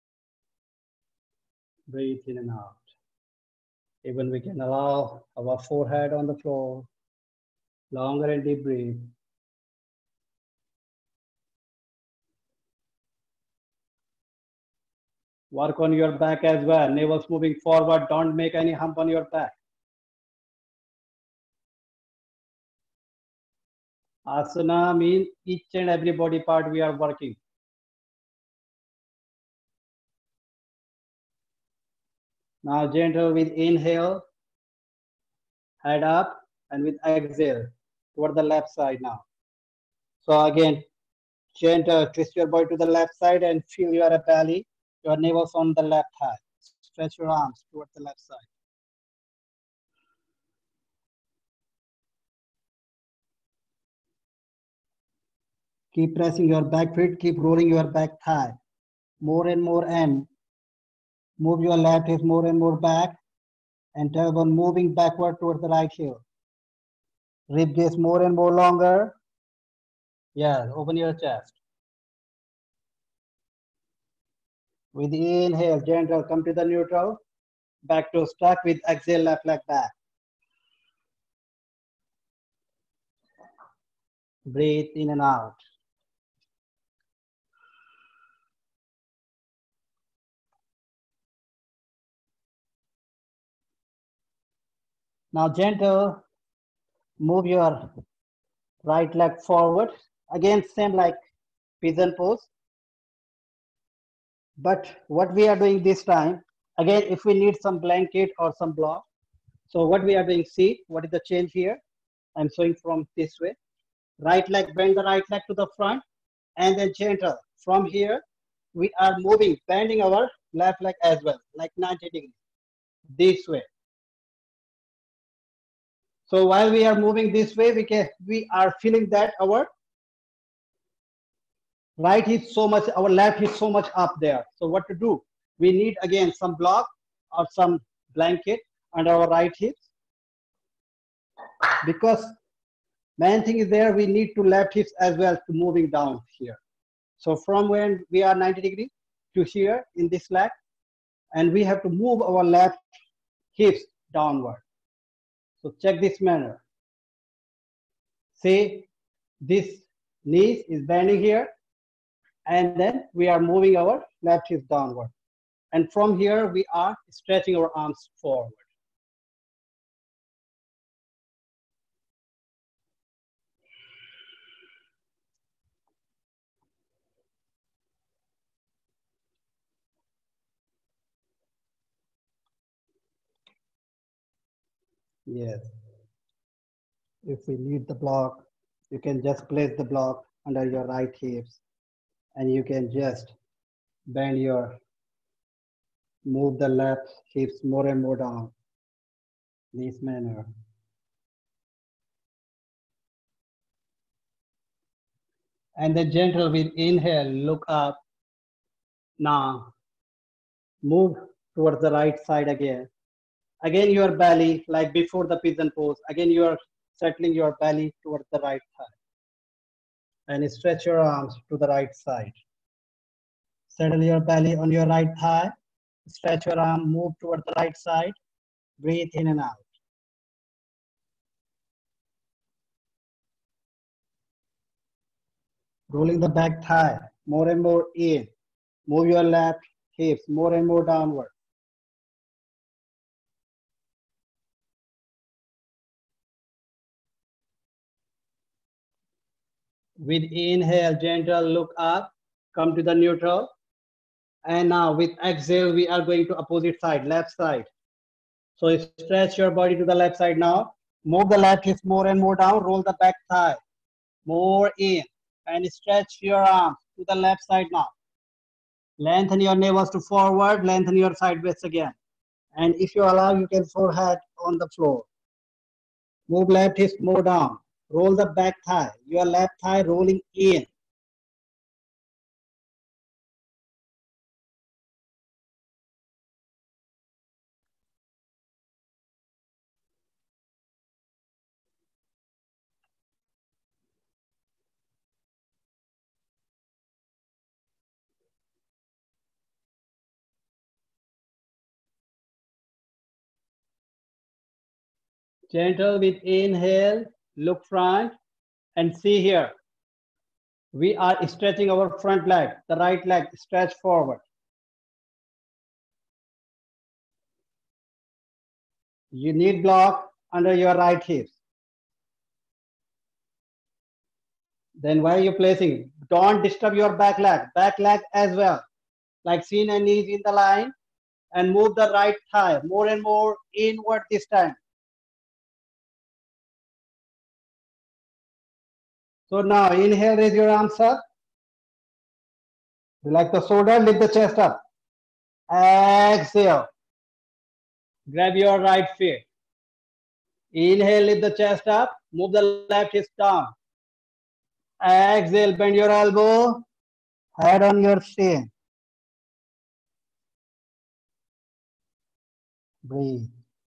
B: Breathe in and out. Even we can allow our forehead on the floor. Longer and deep breathe. Work on your back as well. Navels moving forward. Don't make any hump on your back. Asana means each and every body part we are working. Now gentle with inhale, head up, and with exhale toward the left side now. So again, gentle, twist your body to the left side and feel your belly, your navels on the left thigh. Stretch your arms toward the left side. Keep pressing your back foot, keep rolling your back thigh. More and more in. Move your left hip more and more back, and tailbone moving backward towards the right heel. Rib cage more and more longer. Yeah, open your chest. With inhale, gentle, come to the neutral. Back to stuck with exhale, left leg back. Breathe in and out. Now gentle, move your right leg forward. Again, same like pigeon pose. But what we are doing this time, again, if we need some blanket or some block, so what we are doing, see, what is the change here? I'm showing from this way.
C: Right leg, bend the right leg to the front, and then gentle. From here, we are moving, bending our left leg as well, like 90 degrees, this way. So while we are moving this way, we are feeling that our right hip so much, our left hip so much up there. So what to do? We need again some block or some blanket under our right hips, because main thing is there, we need to left hips as well to moving down here. So from when we are 90 degrees to here in this leg, and we have to move our left hips downward. So check this manner. See, this knees is bending here, and then we are moving our left hips downward. And from here, we are stretching our arms forward. Yes. If we need the block, you can just place the block under your right hips, and you can just bend your, move the left hips more and more down, this manner. And then gentle with inhale, look up. Now, move towards the right side again. Again, your belly, like before the pigeon pose, again, you are settling your belly towards the right thigh. And stretch your arms to the right side. Settle your belly on your right thigh. Stretch your arm, move toward the right side. Breathe in and out. Rolling the back thigh more and more in. Move your left hips more and more downward. With inhale, gentle, look up, come to the neutral. And now with exhale, we are going to opposite side, left side. So stretch your body to the left side now. Move the left hips more and more down. Roll the back thigh more in. And stretch your arms to the left side now. Lengthen your navels to forward. Lengthen your sideways again. And if you allow, you can forehead on the floor. Move left hips more down. Roll the back thigh. Your left thigh rolling in. Gentle with inhale, look front, and see here. We are stretching our front leg, the right leg, stretch forward. You need block under your right hips. Then while you're placing, don't disturb your back leg as well. Like shin and knees in the line, and move the right thigh more and more inward this time. So now inhale, raise your arms up. Relax the shoulder, lift the chest up. Exhale. Grab your right foot. Inhale, lift the chest up. Move the left hip down. Exhale, bend your elbow. Head on your shin. Breathe.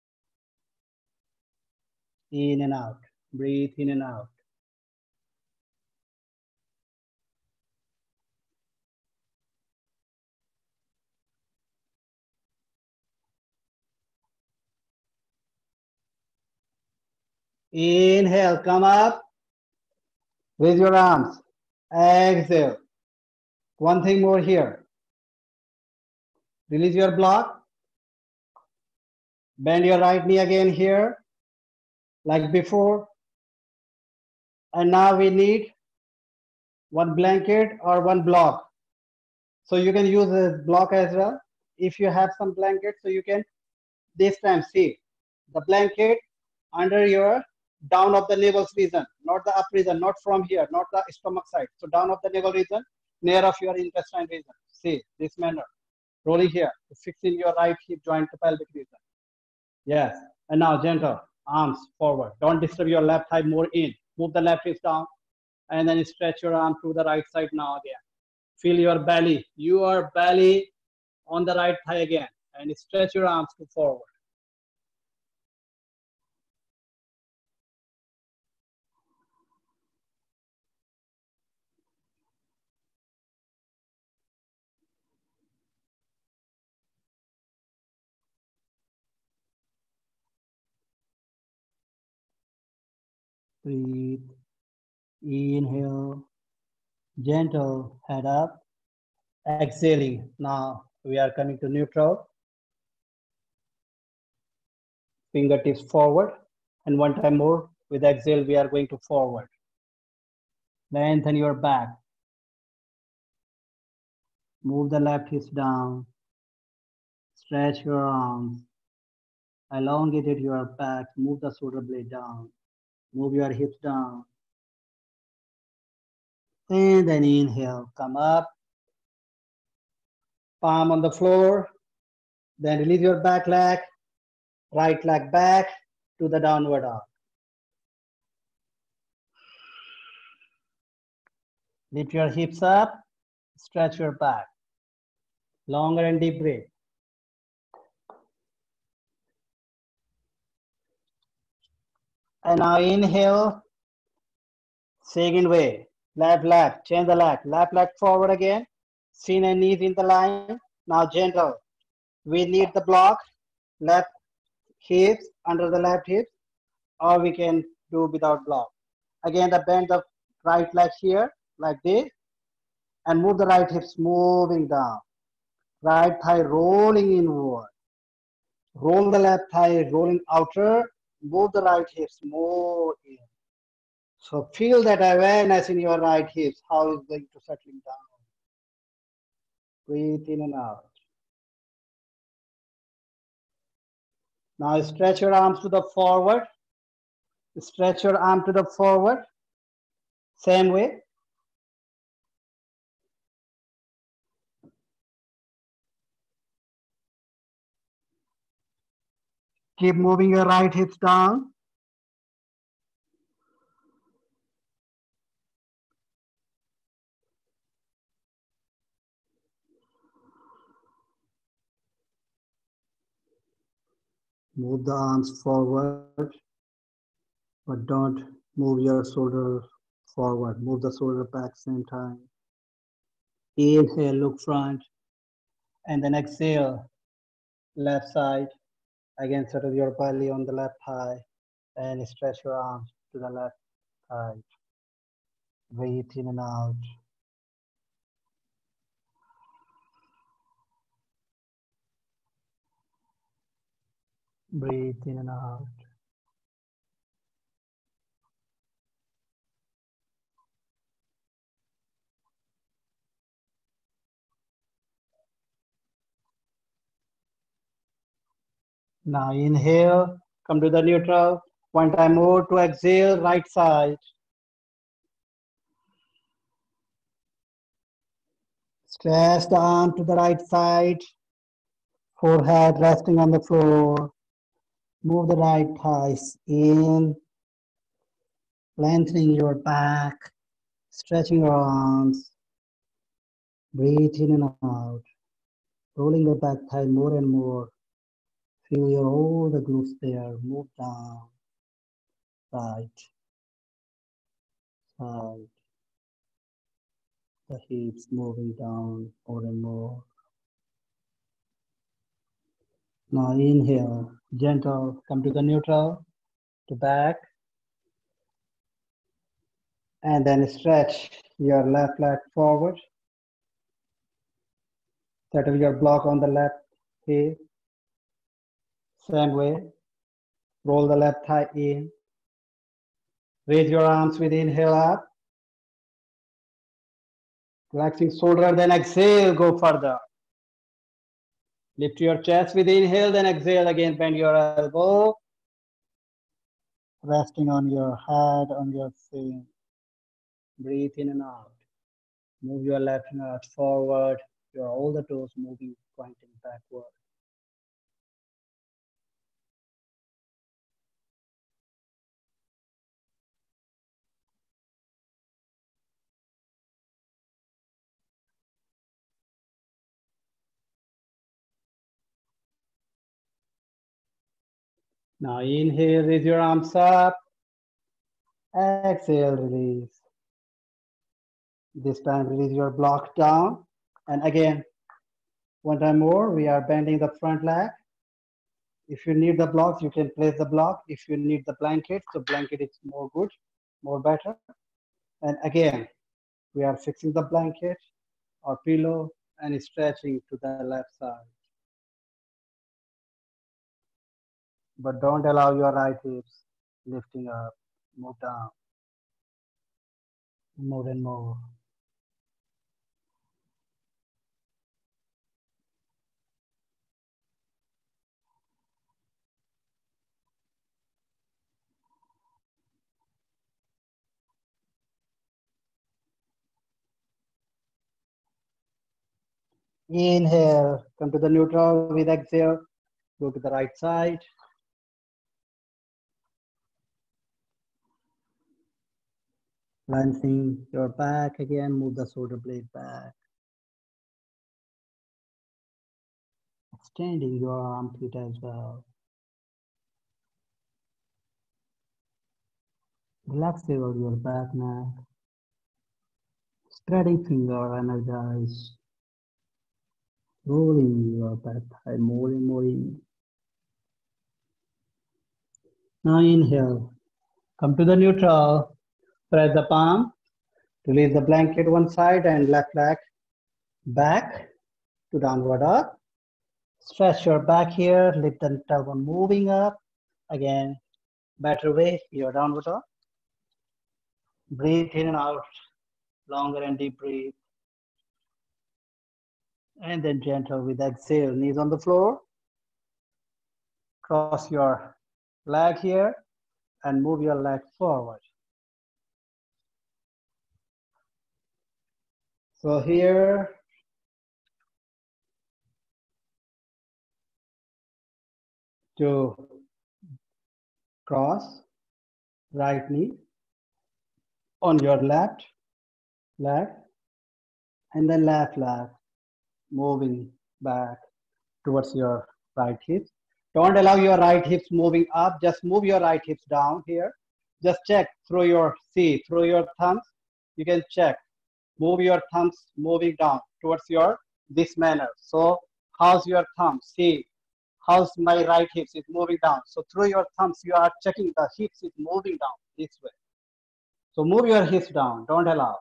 C: In and out. Breathe in and out. Inhale, come up. Raise your arms. Exhale. One thing more here. Release your block. Bend your right knee again here, like before. And now we need one blanket or one block. So you can use a block as well. If you have some blanket, so you can this time see the blanket under your down of the navel's region, not the up region, not from here, not the stomach side. So down of the navel region, near of your intestine region. See, this manner. Rolling here, fixing your right hip joint to pelvic region. Yes, and now gentle, arms forward. Don't disturb your left thigh more in. Move the left hip down, and then stretch your arm to the right side now again. Feel your belly, your belly on the right thigh again, and stretch your arms to forward.
A: Breathe. Inhale. Gentle, head up. Exhaling. Now we are coming to neutral. Fingertips forward. And one time more. With exhale, we are going to forward. Lengthen your back. Move the left hips down. Stretch your arms. Elongated your back. Move the shoulder blade down. Move your hips down. And then inhale, come up. Palm on the floor. Then release your back leg. Right leg back to the downward dog. Lift your hips up. Stretch your back. Longer and deep breath. And now inhale. Second way. Left leg. Change the leg. Left leg forward again. Shin and knees in the line. Now gentle. We need the block. Left hips under the left hips. Or we can do without block. Again, the bend the right leg here. Like this. And move the right hips moving down. Right thigh rolling inward. Roll the left thigh rolling outer. Move the right hips more in. So feel that awareness in your right hips. How it's going to settling down. Breathe in and out. Now stretch your arms to the forward. Stretch your arm to the forward. Same way. Keep moving your right hips down. Move the arms forward, but don't move your shoulder forward. Move the shoulder back same time. Inhale, look front, and then exhale, left side. Again, settle your belly on the left thigh and stretch your arms to the left side. Breathe in and out. Breathe in and out. Now inhale, come to the neutral. One time more to exhale, right side. Stretch the arm to the right side. Forehead resting on the floor. Move the right thighs in. Lengthening your back. Stretching your arms. Breathe in and out. Rolling the back thigh more and more. Feel your all the glutes there. Move down. Right. Side. The hips moving down more and more. Now inhale. Gentle. Come to the neutral. To back. And then stretch your left leg forward. Settle your block on the left hip. Same way. Roll the left thigh in. Raise your arms with inhale up. Relaxing shoulder, then exhale, go further. Lift your chest with inhale, then exhale again, bend your elbow. resting on your head, on your feet.
C: Breathe in and out. Move your left hand forward. Your all the toes moving, pointing backward. Now inhale, raise your arms up. Exhale, release. This time release your block down. And again, one time more, we are bending the front leg. If you need the blocks, you can place the block. If you need the blanket, so blanket is more good, more better. And again, we are fixing the blanket or pillow and stretching to the left side. But don't allow your right hips lifting up, move down, more and more. Inhale, come to the neutral with exhale, go to the right side. Lengthening your back again, move the shoulder blade back. Extending your armpit as well. Relaxing your back neck. Spreading finger, energize. Rolling your back thigh more and more in. Now inhale, come to the neutral. Press the palm, release the blanket one side and left leg back to downward dog. Stretch your back here, lift the tailbone moving up. Again, better way, your downward dog. Breathe in and out, longer and deep breathe. And then gentle with exhale, knees on the floor. Cross your leg here and move your leg forward. So here, to cross right knee on your left leg and then left leg moving back towards your right hip. Don't allow your right hips moving up, just move your right hips down here. Just check through your thumbs. You can check, move your thumbs moving down towards your, this manner. So how's your thumb? See, how's my right hips is moving down. So through your thumbs, you are checking the hips is moving down this way. So move your hips down, don't allow.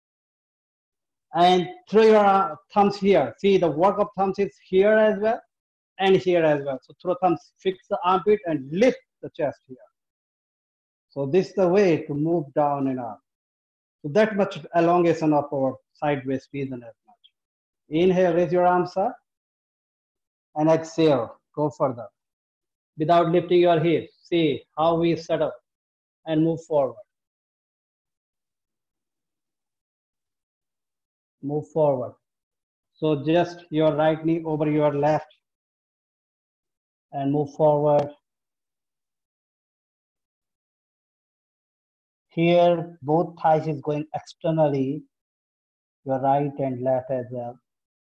C: And through your thumbs here, see the work of thumbs is here as well and here as well. So through thumbs, fix the armpit and lift the chest here. So this is the way to move down and up. So that much elongation of our side waist region as much. Inhale, raise your arms up and exhale, go further. Without lifting your hips, see how we settle and move forward. Move forward. So just your right knee over your left and move forward. Here, both thighs is going externally, your right and left as well.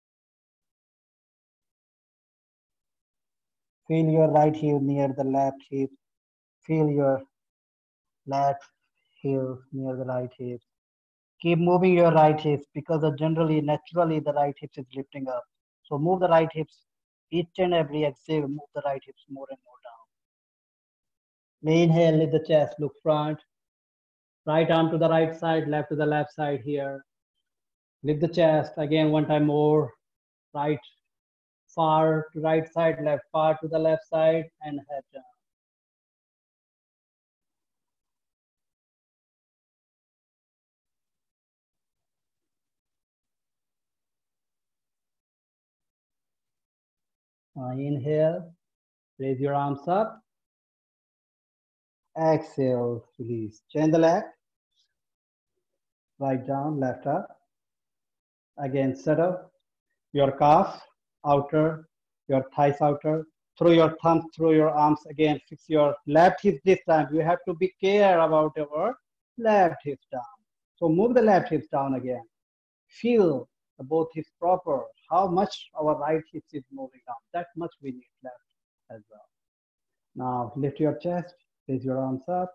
C: Feel your right heel near the left hip. Feel your left heel near the right hip. Keep moving your right hips because generally, naturally, the right hips is lifting up. So move the right hips each and every exhale, move the right hips more and more down. Inhale, lift the chest, look front. Right arm to the right side, left to the left side here. Lift the chest, again, one time more. Right, far to right side, left, far to the left side, and head down. Inhale, raise your arms up. Exhale, release. Chain the leg. Right down, left up. Again, settle. Your calf, outer, your thighs outer. Through your thumbs, through your arms. Again, fix your left hip this time. You have to be care about your left hip down. So move the left hips down again. Feel the both hips proper. How much our right hips is moving down. That much we need left as well. Now lift your chest, raise your arms up.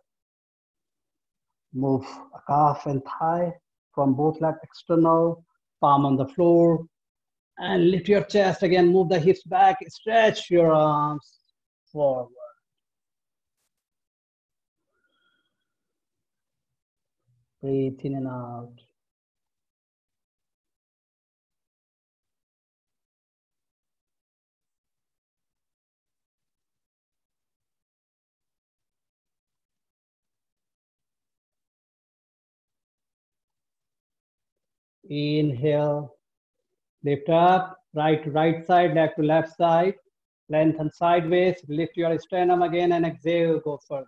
C: Move a calf and thigh from both left external, palm on the floor. And lift your chest again, move the hips back, stretch your arms forward. Breathe in and out. Inhale, lift up, right to right side, left to left side, lengthen sideways, lift your sternum again and exhale, go further.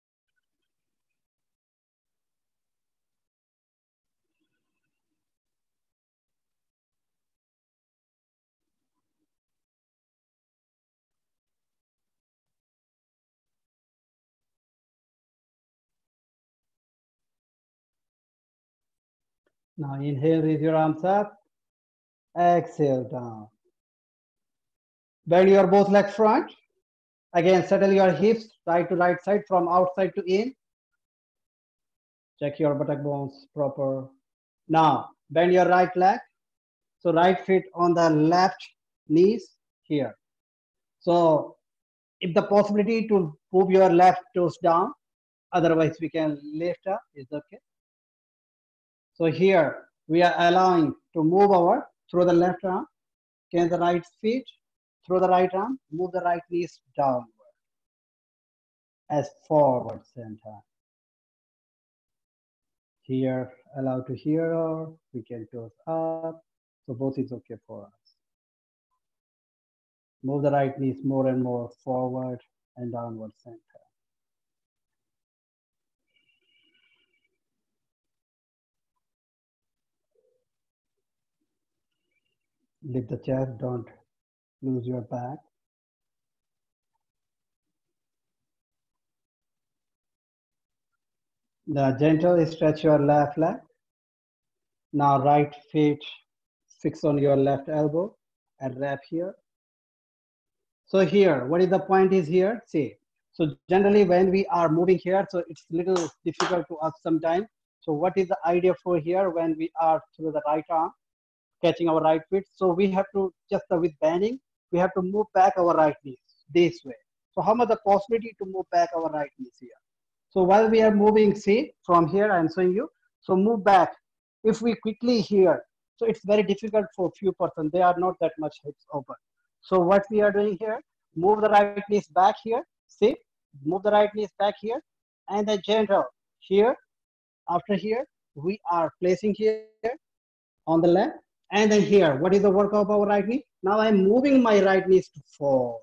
C: Now inhale, raise your arms up, exhale down. Bend your both legs front. Again, settle your hips right to right side from outside to in. Check your buttock bones proper. Now, bend your right leg. So right foot on the left knees here. So if the possibility to move your left toes down, otherwise we can lift up, is okay. So here we are allowing to move our through the left arm, change the right feet, through the right arm, move the right knees downward as forward same time. Here, allow to here, or we can toes up. So both is okay for us. Move the right knees more and more forward and downward center. Lift the chest, don't lose your back. Now gentle stretch your left leg. Now right feet fix on your left elbow and wrap here. So here, what is the point is here? See, so generally when we are moving here, so it's little difficult to us sometimes. So what is the idea for here when we are through the right arm, catching our right foot? So we have to, just with bending, we have to move back our right knees this way. So how much the possibility to move back our right knees here? So while we are moving, see, from here, I'm showing you. So move back. If we quickly here, so it's very difficult for few persons. They are not that much hips open. So what we are doing here, move the right knees back here. See, move the right knees back here. And then gentle here. After here, we are placing here on the left. And then here, what is the work of our right knee? Now I'm moving my right knees to forward.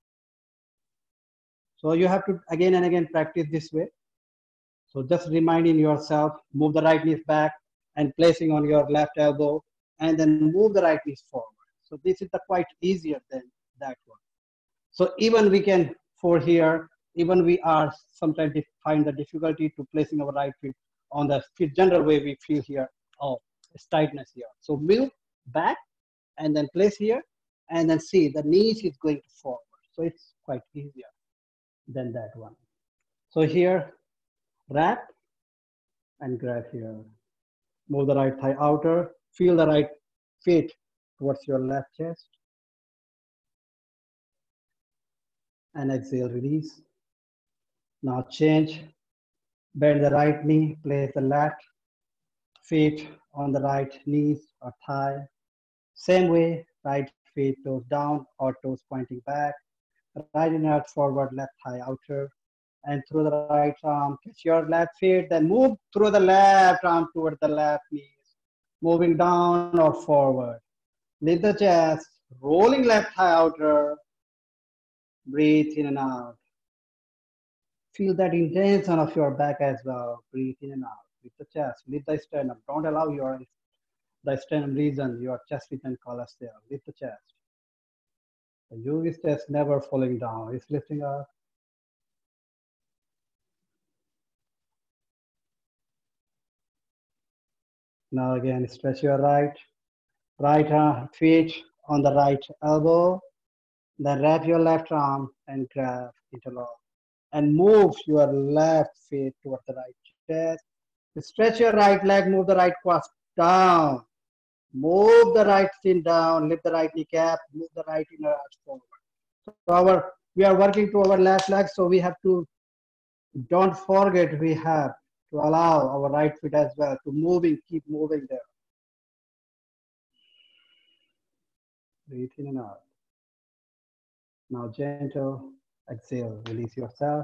C: So you have to again and again practice this way. So just reminding yourself, move the right knees back and placing on your left elbow and then move the right knees forward. So this is the quite easier than that one. So even we can, for here, even we are sometimes find the difficulty to placing our right foot on the general way we feel here, oh, it's tightness here. So move back and then place here and then see the knees is going forward. So it's quite easier than that one. So here, wrap and grab here. Move the right thigh outer, feel the right feet towards your left chest. And exhale, release. Now change, bend the right knee, place the left feet on the right knees or thigh. Same way, right feet toes down or toes pointing back. Right inner forward, left thigh outer. And through the right arm, catch your left feet, then move through the left arm toward the left knees. Moving down or forward. Lift the chest, rolling left thigh outer. Breathe in and out. Feel that intention of your back as well. Breathe in and out. Lift the chest, lift the sternum. Don't allow the sternum region, your chest region collapse there. Lift the chest. The UV chest never falling down. It's lifting up. Now again, stretch your right feet on the right elbow. Then wrap your left arm and grab, interlock. And move your left feet toward the right chest. Stretch your right leg, move the right quad down. Move the right shin down, lift the right kneecap, move the right inner arch forward. So we are working to our left leg, so we have to, don't forget, we have to allow our right foot as well to moving, keep moving there. Breathe in and out. Now gentle, exhale, release yourself.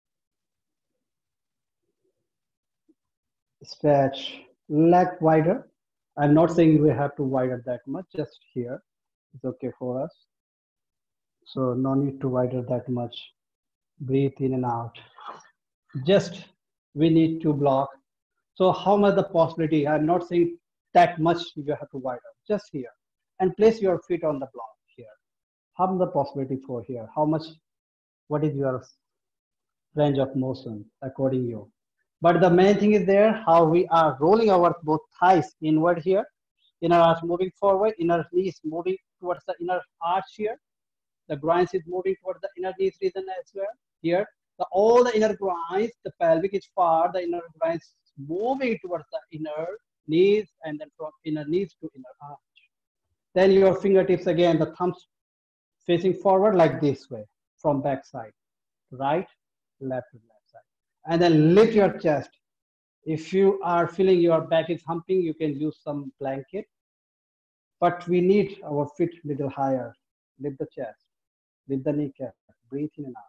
C: Stretch leg wider. I'm not saying we have to widen that much, just here. It's okay for us. So no need to widen that much. Breathe in and out. Just we need to block. So how much the possibility? I'm not saying that much you have to widen, just here. And place your feet on the block here. How much the possibility for here? How much, what is your range of motion according to you? But the main thing is there, how we are rolling our both thighs inward here, inner arch moving forward, inner knees moving towards the inner arch here. The groins is moving towards the inner knees region as well. Here, all the inner groins, the pelvic is far, the inner groins moving towards the inner knees, and then from inner knees to inner arch. Then your fingertips again, the thumbs facing forward like this way, from back side, right, left to left side. And then lift your chest. If you are feeling your back is humping, you can use some blanket. But we need our feet a little higher. Lift the chest, lift the kneecap, breathe in and out.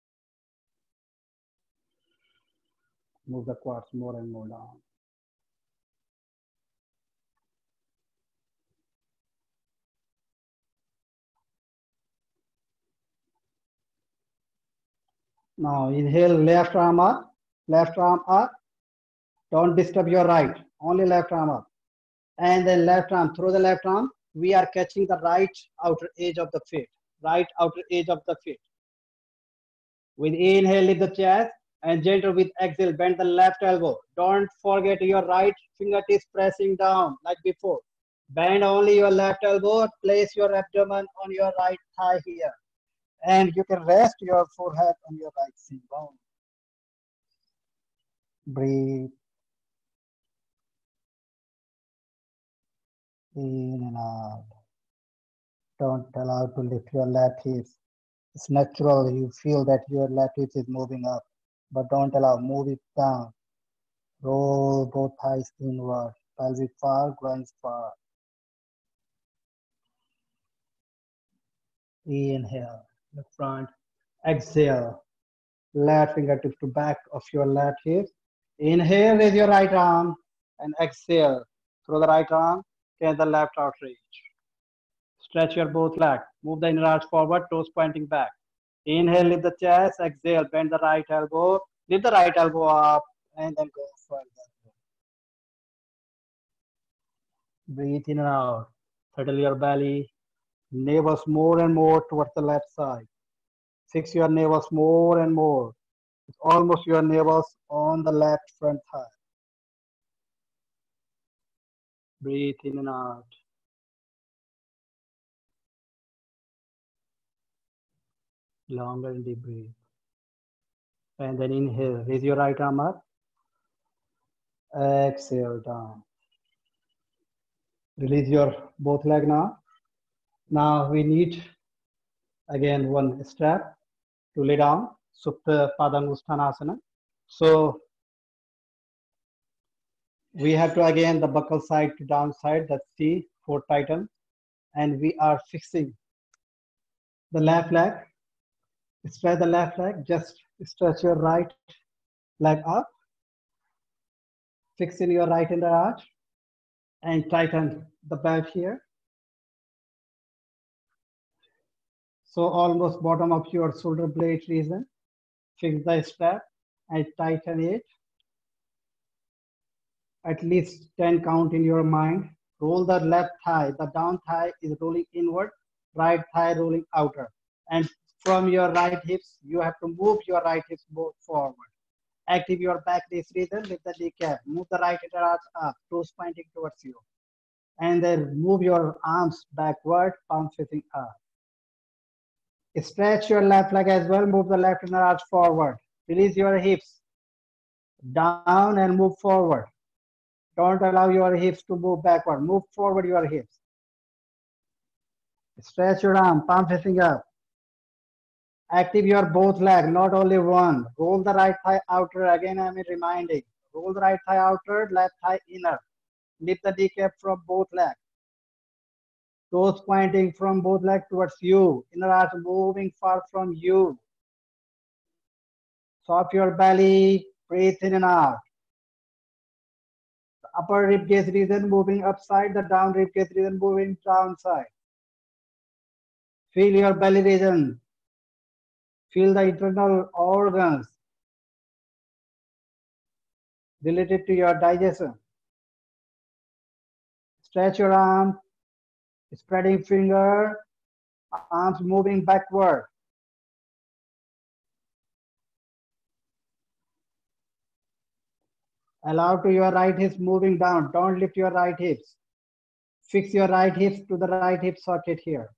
C: Move the quads more and more down. Now inhale, left arm up, left arm up. Don't disturb your right, only left arm up. And then left arm, through the left arm, we are catching the right outer edge of the feet, right outer edge of the feet. With inhale, lift the chest, and gentle with exhale, bend the left elbow. Don't forget your right fingertips pressing down like before. Bend only your left elbow, place your abdomen on your right thigh here. And you can rest your forehead on your right shin bone. Breathe in and out. Don't allow to lift your left hips. It's natural, you feel that your left hip is moving up, but don't allow, move it down. Roll both thighs inward, pelvic far, groins far. Inhale, the front. Exhale, left fingertips to back of your left hip. Inhale, raise your right arm, and exhale, through the right arm, catch the left out reach. Stretch your both legs, move the inner arch forward, toes pointing back. Inhale, lift the chest, exhale, bend the right elbow, lift the right elbow up, and then go further. Breathe in and out, settle your belly, navels more and more towards the left side. Fix your navels more and more. It's almost your navels on the left front thigh. Breathe in and out. Longer and deep breathe. And then inhale, raise your right arm up. Exhale down. Release your both leg now. Now we need again one step to lay down, Supta Padangusthana. So we have to again the buccal side to down side, that's C, 4 tighten. And we are fixing the left leg. Stretch the left leg, just stretch your right leg up. Fix in your right inner arch and tighten the belt here. So almost bottom of your shoulder blade region. Fix the strap, and tighten it. At least 10 count in your mind. Roll the left thigh. The down thigh is rolling inward, right thigh rolling outer. And from your right hips, you have to move your right hips both forward. Active your back release rhythm with the kneecap. Move the right inner arch up, toes pointing towards you. And then move your arms backward, palms facing up. Stretch your left leg as well. Move the left inner arch forward. Release your hips down and move forward. Don't allow your hips to move backward. Move forward your hips. Stretch your arm, palm facing up. Active your both legs, not only one. Roll the right thigh outer. Again, I'm reminding. Roll the right thigh outer, left thigh inner. Lift the kneecap from both legs. Toes pointing from both legs towards you. Inner arch moving far from you. Soft your belly. Breathe in and out. The upper rib cage region moving upside. The down rib cage region moving downside. Feel your belly region. Feel the internal organs related to your digestion. Stretch your arm, spreading finger, arms moving backward. Allow to your right hips moving down. Don't lift your right hips. Fix your right hips to the right hip socket here.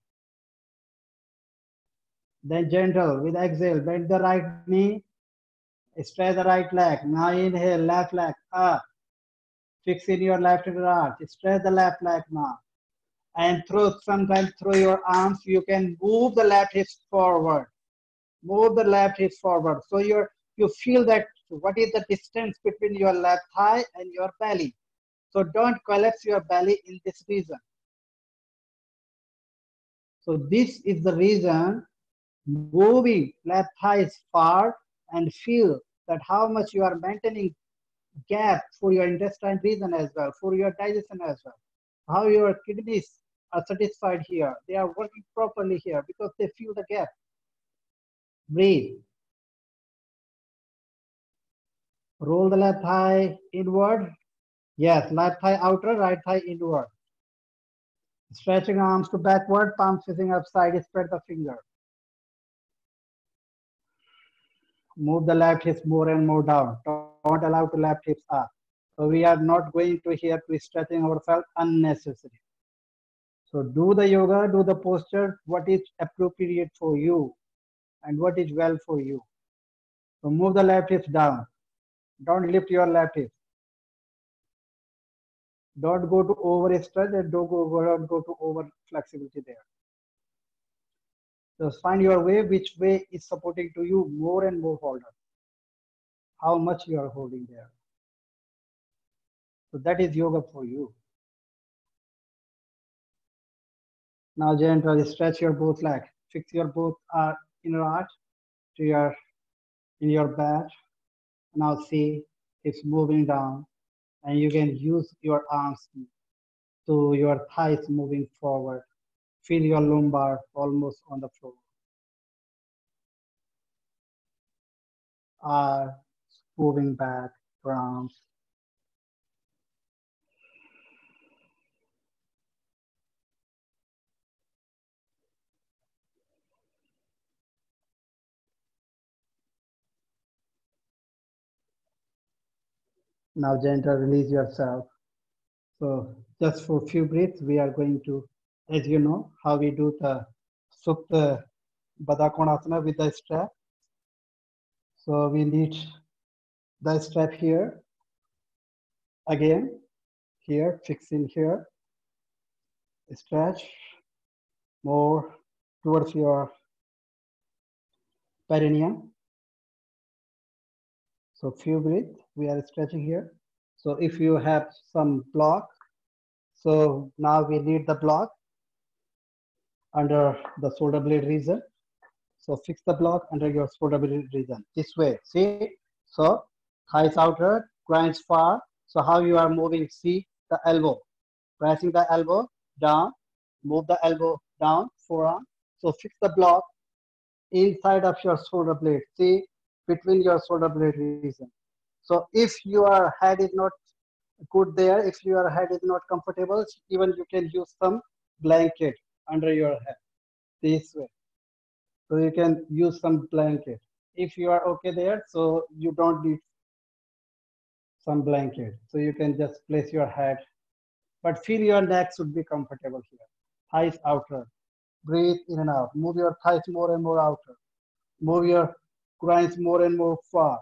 C: Then gentle with exhale, bend the right knee, stretch the right leg. Now inhale, left leg up. Fix in your left inner arch. Stretch the left leg now. And sometimes through your arms, you can move the left hips forward. Move the left hips forward. So you feel that what is the distance between your left thigh and your belly. So don't collapse your belly in this region. So this is the reason moving left thighs far and feel that how much you are maintaining gap for your intestine region as well, for your digestion as well. How your kidneys are satisfied here. They are working properly here because they feel the gap. Breathe. Roll the left thigh inward. Yes, left thigh outer, right thigh inward. Stretching arms to backward, palms facing upside, spread the finger. Move the left hips more and more down. Don't allow the left hips up. So we are not going to here to stretching ourselves unnecessary. So do the yoga, do the posture, what is appropriate for you and what is well for you. So move the left hips down. Don't lift your left hips. Don't go to overstretch and don't go to over flexibility there. Just find your way, which way is supporting to you more and more holder. How much you are holding there. So that is yoga for you. Now gently stretch your both legs. Fix your both inner arch to in your back. Now see it's moving down and you can use your arms to your thighs moving forward. Feel your lumbar almost on the floor. Moving back, round. Now gentle release yourself. So just for a few breaths, we are going to, as you know, how we do the Supta Baddha Konasana with the strap. So we need the strap here. Again, here, fixing here. Stretch more towards your perineum. So few breaths, we are stretching here. So if you have some block, so now we need the block under the shoulder blade region. So fix the block under your shoulder blade region. This way, see? So thighs outer, groins far. So how you are moving, see the elbow. Pressing the elbow down, move the elbow down, forearm. So fix the block inside of your shoulder blade. See, between your shoulder blade region. So if your head is not good there, if your head is not comfortable, even you can use some blanket under your head this way. So you can use some blanket. If you are okay there, so you don't need some blanket. So you can just place your head, but feel your neck should be comfortable here. Thighs outer. Breathe in and out. Move your thighs more and more outer. Move your groins more and more far.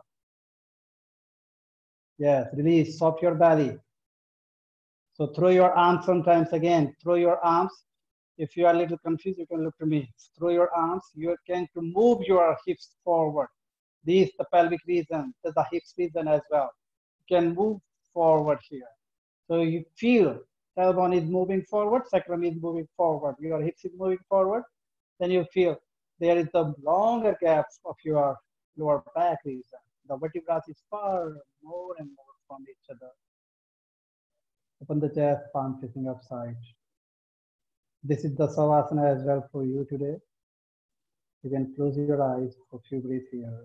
C: Yes, release, soft your belly. So throw your arms sometimes again. Throw your arms. If you are a little confused, you can look to me. Throw your arms. You can to move your hips forward. This is the pelvic region, the hips region as well. You can move forward here. So you feel tailbone is moving forward, sacrum is moving forward, your hips is moving forward. Then you feel there is a longer gap of your lower back region. The vertebrae is far more and more from each other. Open the chest, palm facing upside. This is the Savasana as well for you today. You can close your eyes for a few breaths here.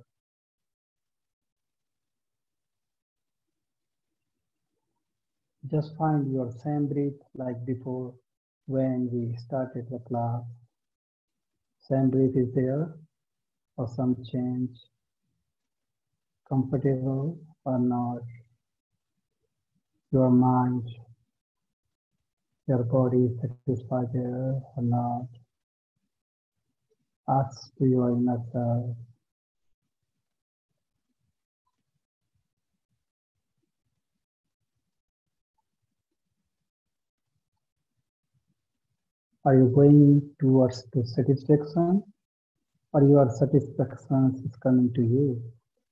C: Just find your same breath like before when we started the class. Same breath is there or some change, comfortable or not. Your mind, your body is satisfied there or not. Ask to your inner self. Are you going towards the satisfaction or your satisfaction is coming to you?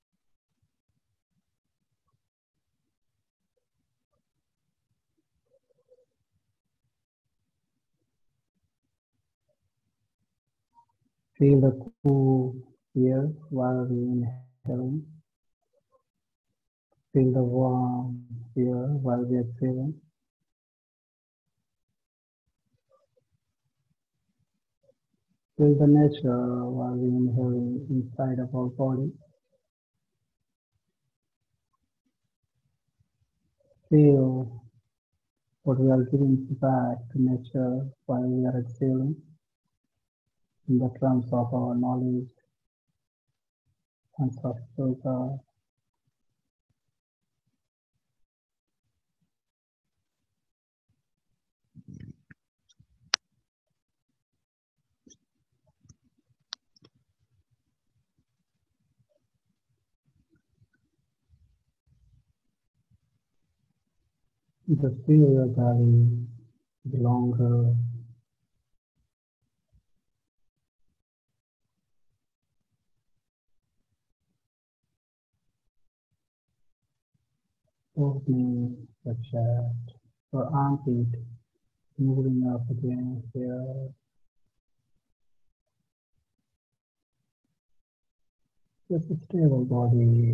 C: Feel the cool air while we inhaling. Feel the warm air while we exhaling. Feel the nature while we inhaling inside of our body. Feel what we are giving back to nature while we are exhaling in the terms of our knowledge, terms of yoga. Just feel your belly is longer. Opening the chest, your armpit moving up against here. Just a stable body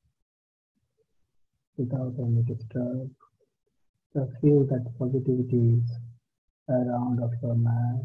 C: without any disturb. Just feel that positivity around of your mat.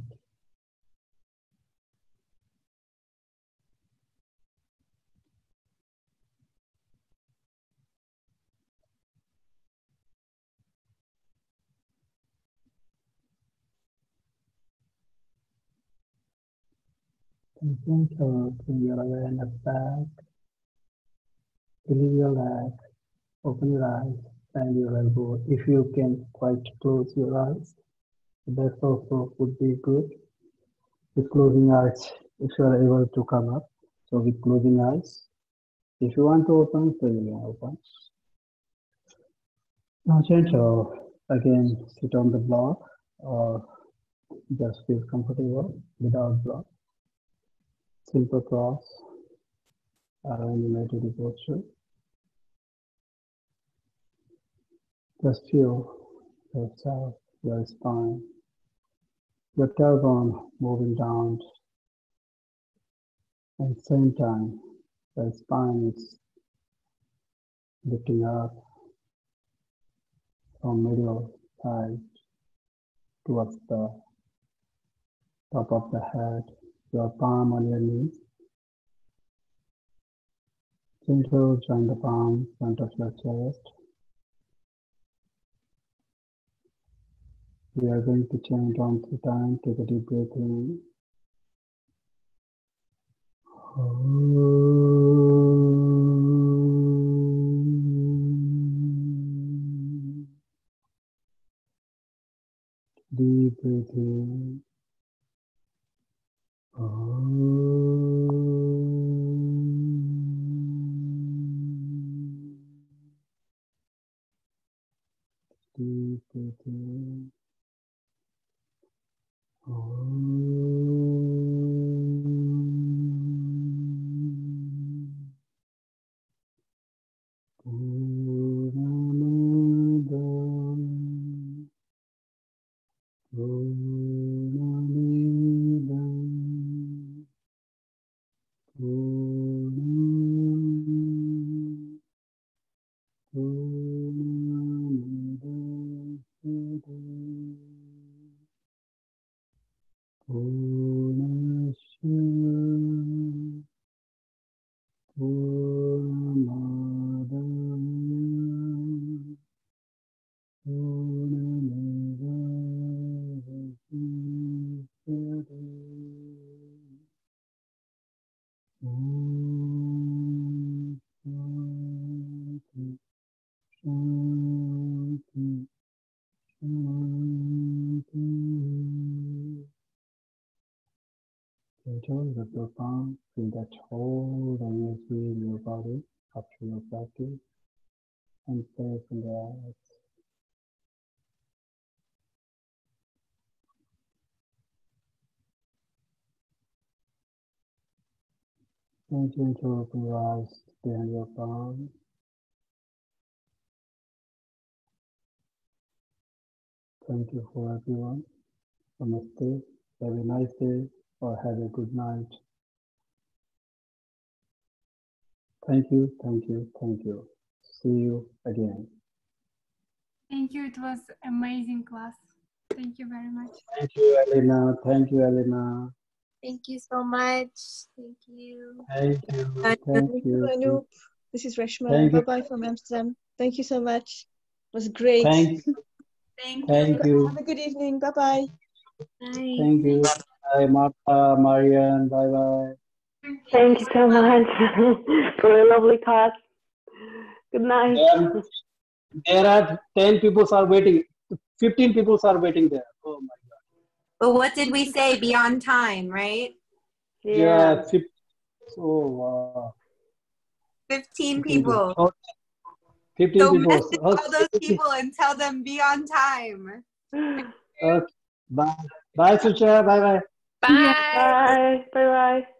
C: And gentle bring your awareness back. Release your leg, open your eyes, bend your elbow. If you can quite close your eyes, that also would be good. With closing eyes, if you are able to come up. So with closing eyes, if you want to open, so you can open. Now gentle, again sit on the block or just feel comfortable without block. Simple cross, united posture. Just feel yourself, your spine, your tailbone moving down, and at the same time, the spine is lifting up from middle thigh towards the top of the head, your palm on your knees.
B: Gentle, join the palm, front of your chest. We are going to chant on 3 times. Take a deep breath in. Deep breath in. Deep breath in. With your palm, feel that whole energy in your body after your practice and stay from the eyes. And gentle open your eyes behind your palm. Thank you for everyone. Namaste. Have a nice day or have a good night. Thank you, thank you, thank you. See you again.
D: Thank you. It was amazing class. Thank you very much.
B: Thank you, Elena. Thank you, Elena.
E: Thank you so much. Thank you.
B: Thank you.
E: Thank
B: Thank you.
F: Anoop. This is Reshma.
B: Thank you.
F: Bye-bye from Amsterdam. Thank you so much. It was great.
B: Thank you. Thank you.
F: Have a good evening. Bye-bye.
E: Bye.
B: Thank you. Bye, Martha, Marian. Bye-bye.
G: Thank you so much for a lovely class. Good night.
C: There are 10 people are waiting. 15 people are waiting there. Oh my God.
E: But what did we say? Be on time, right?
C: Yeah. Oh wow.
E: 15 people.
C: 15
E: So
C: people.
E: message all those people and tell them be on time.
C: Okay. Bye. Bye, Sucha. Bye bye.
E: Bye.
G: Bye. Bye-bye.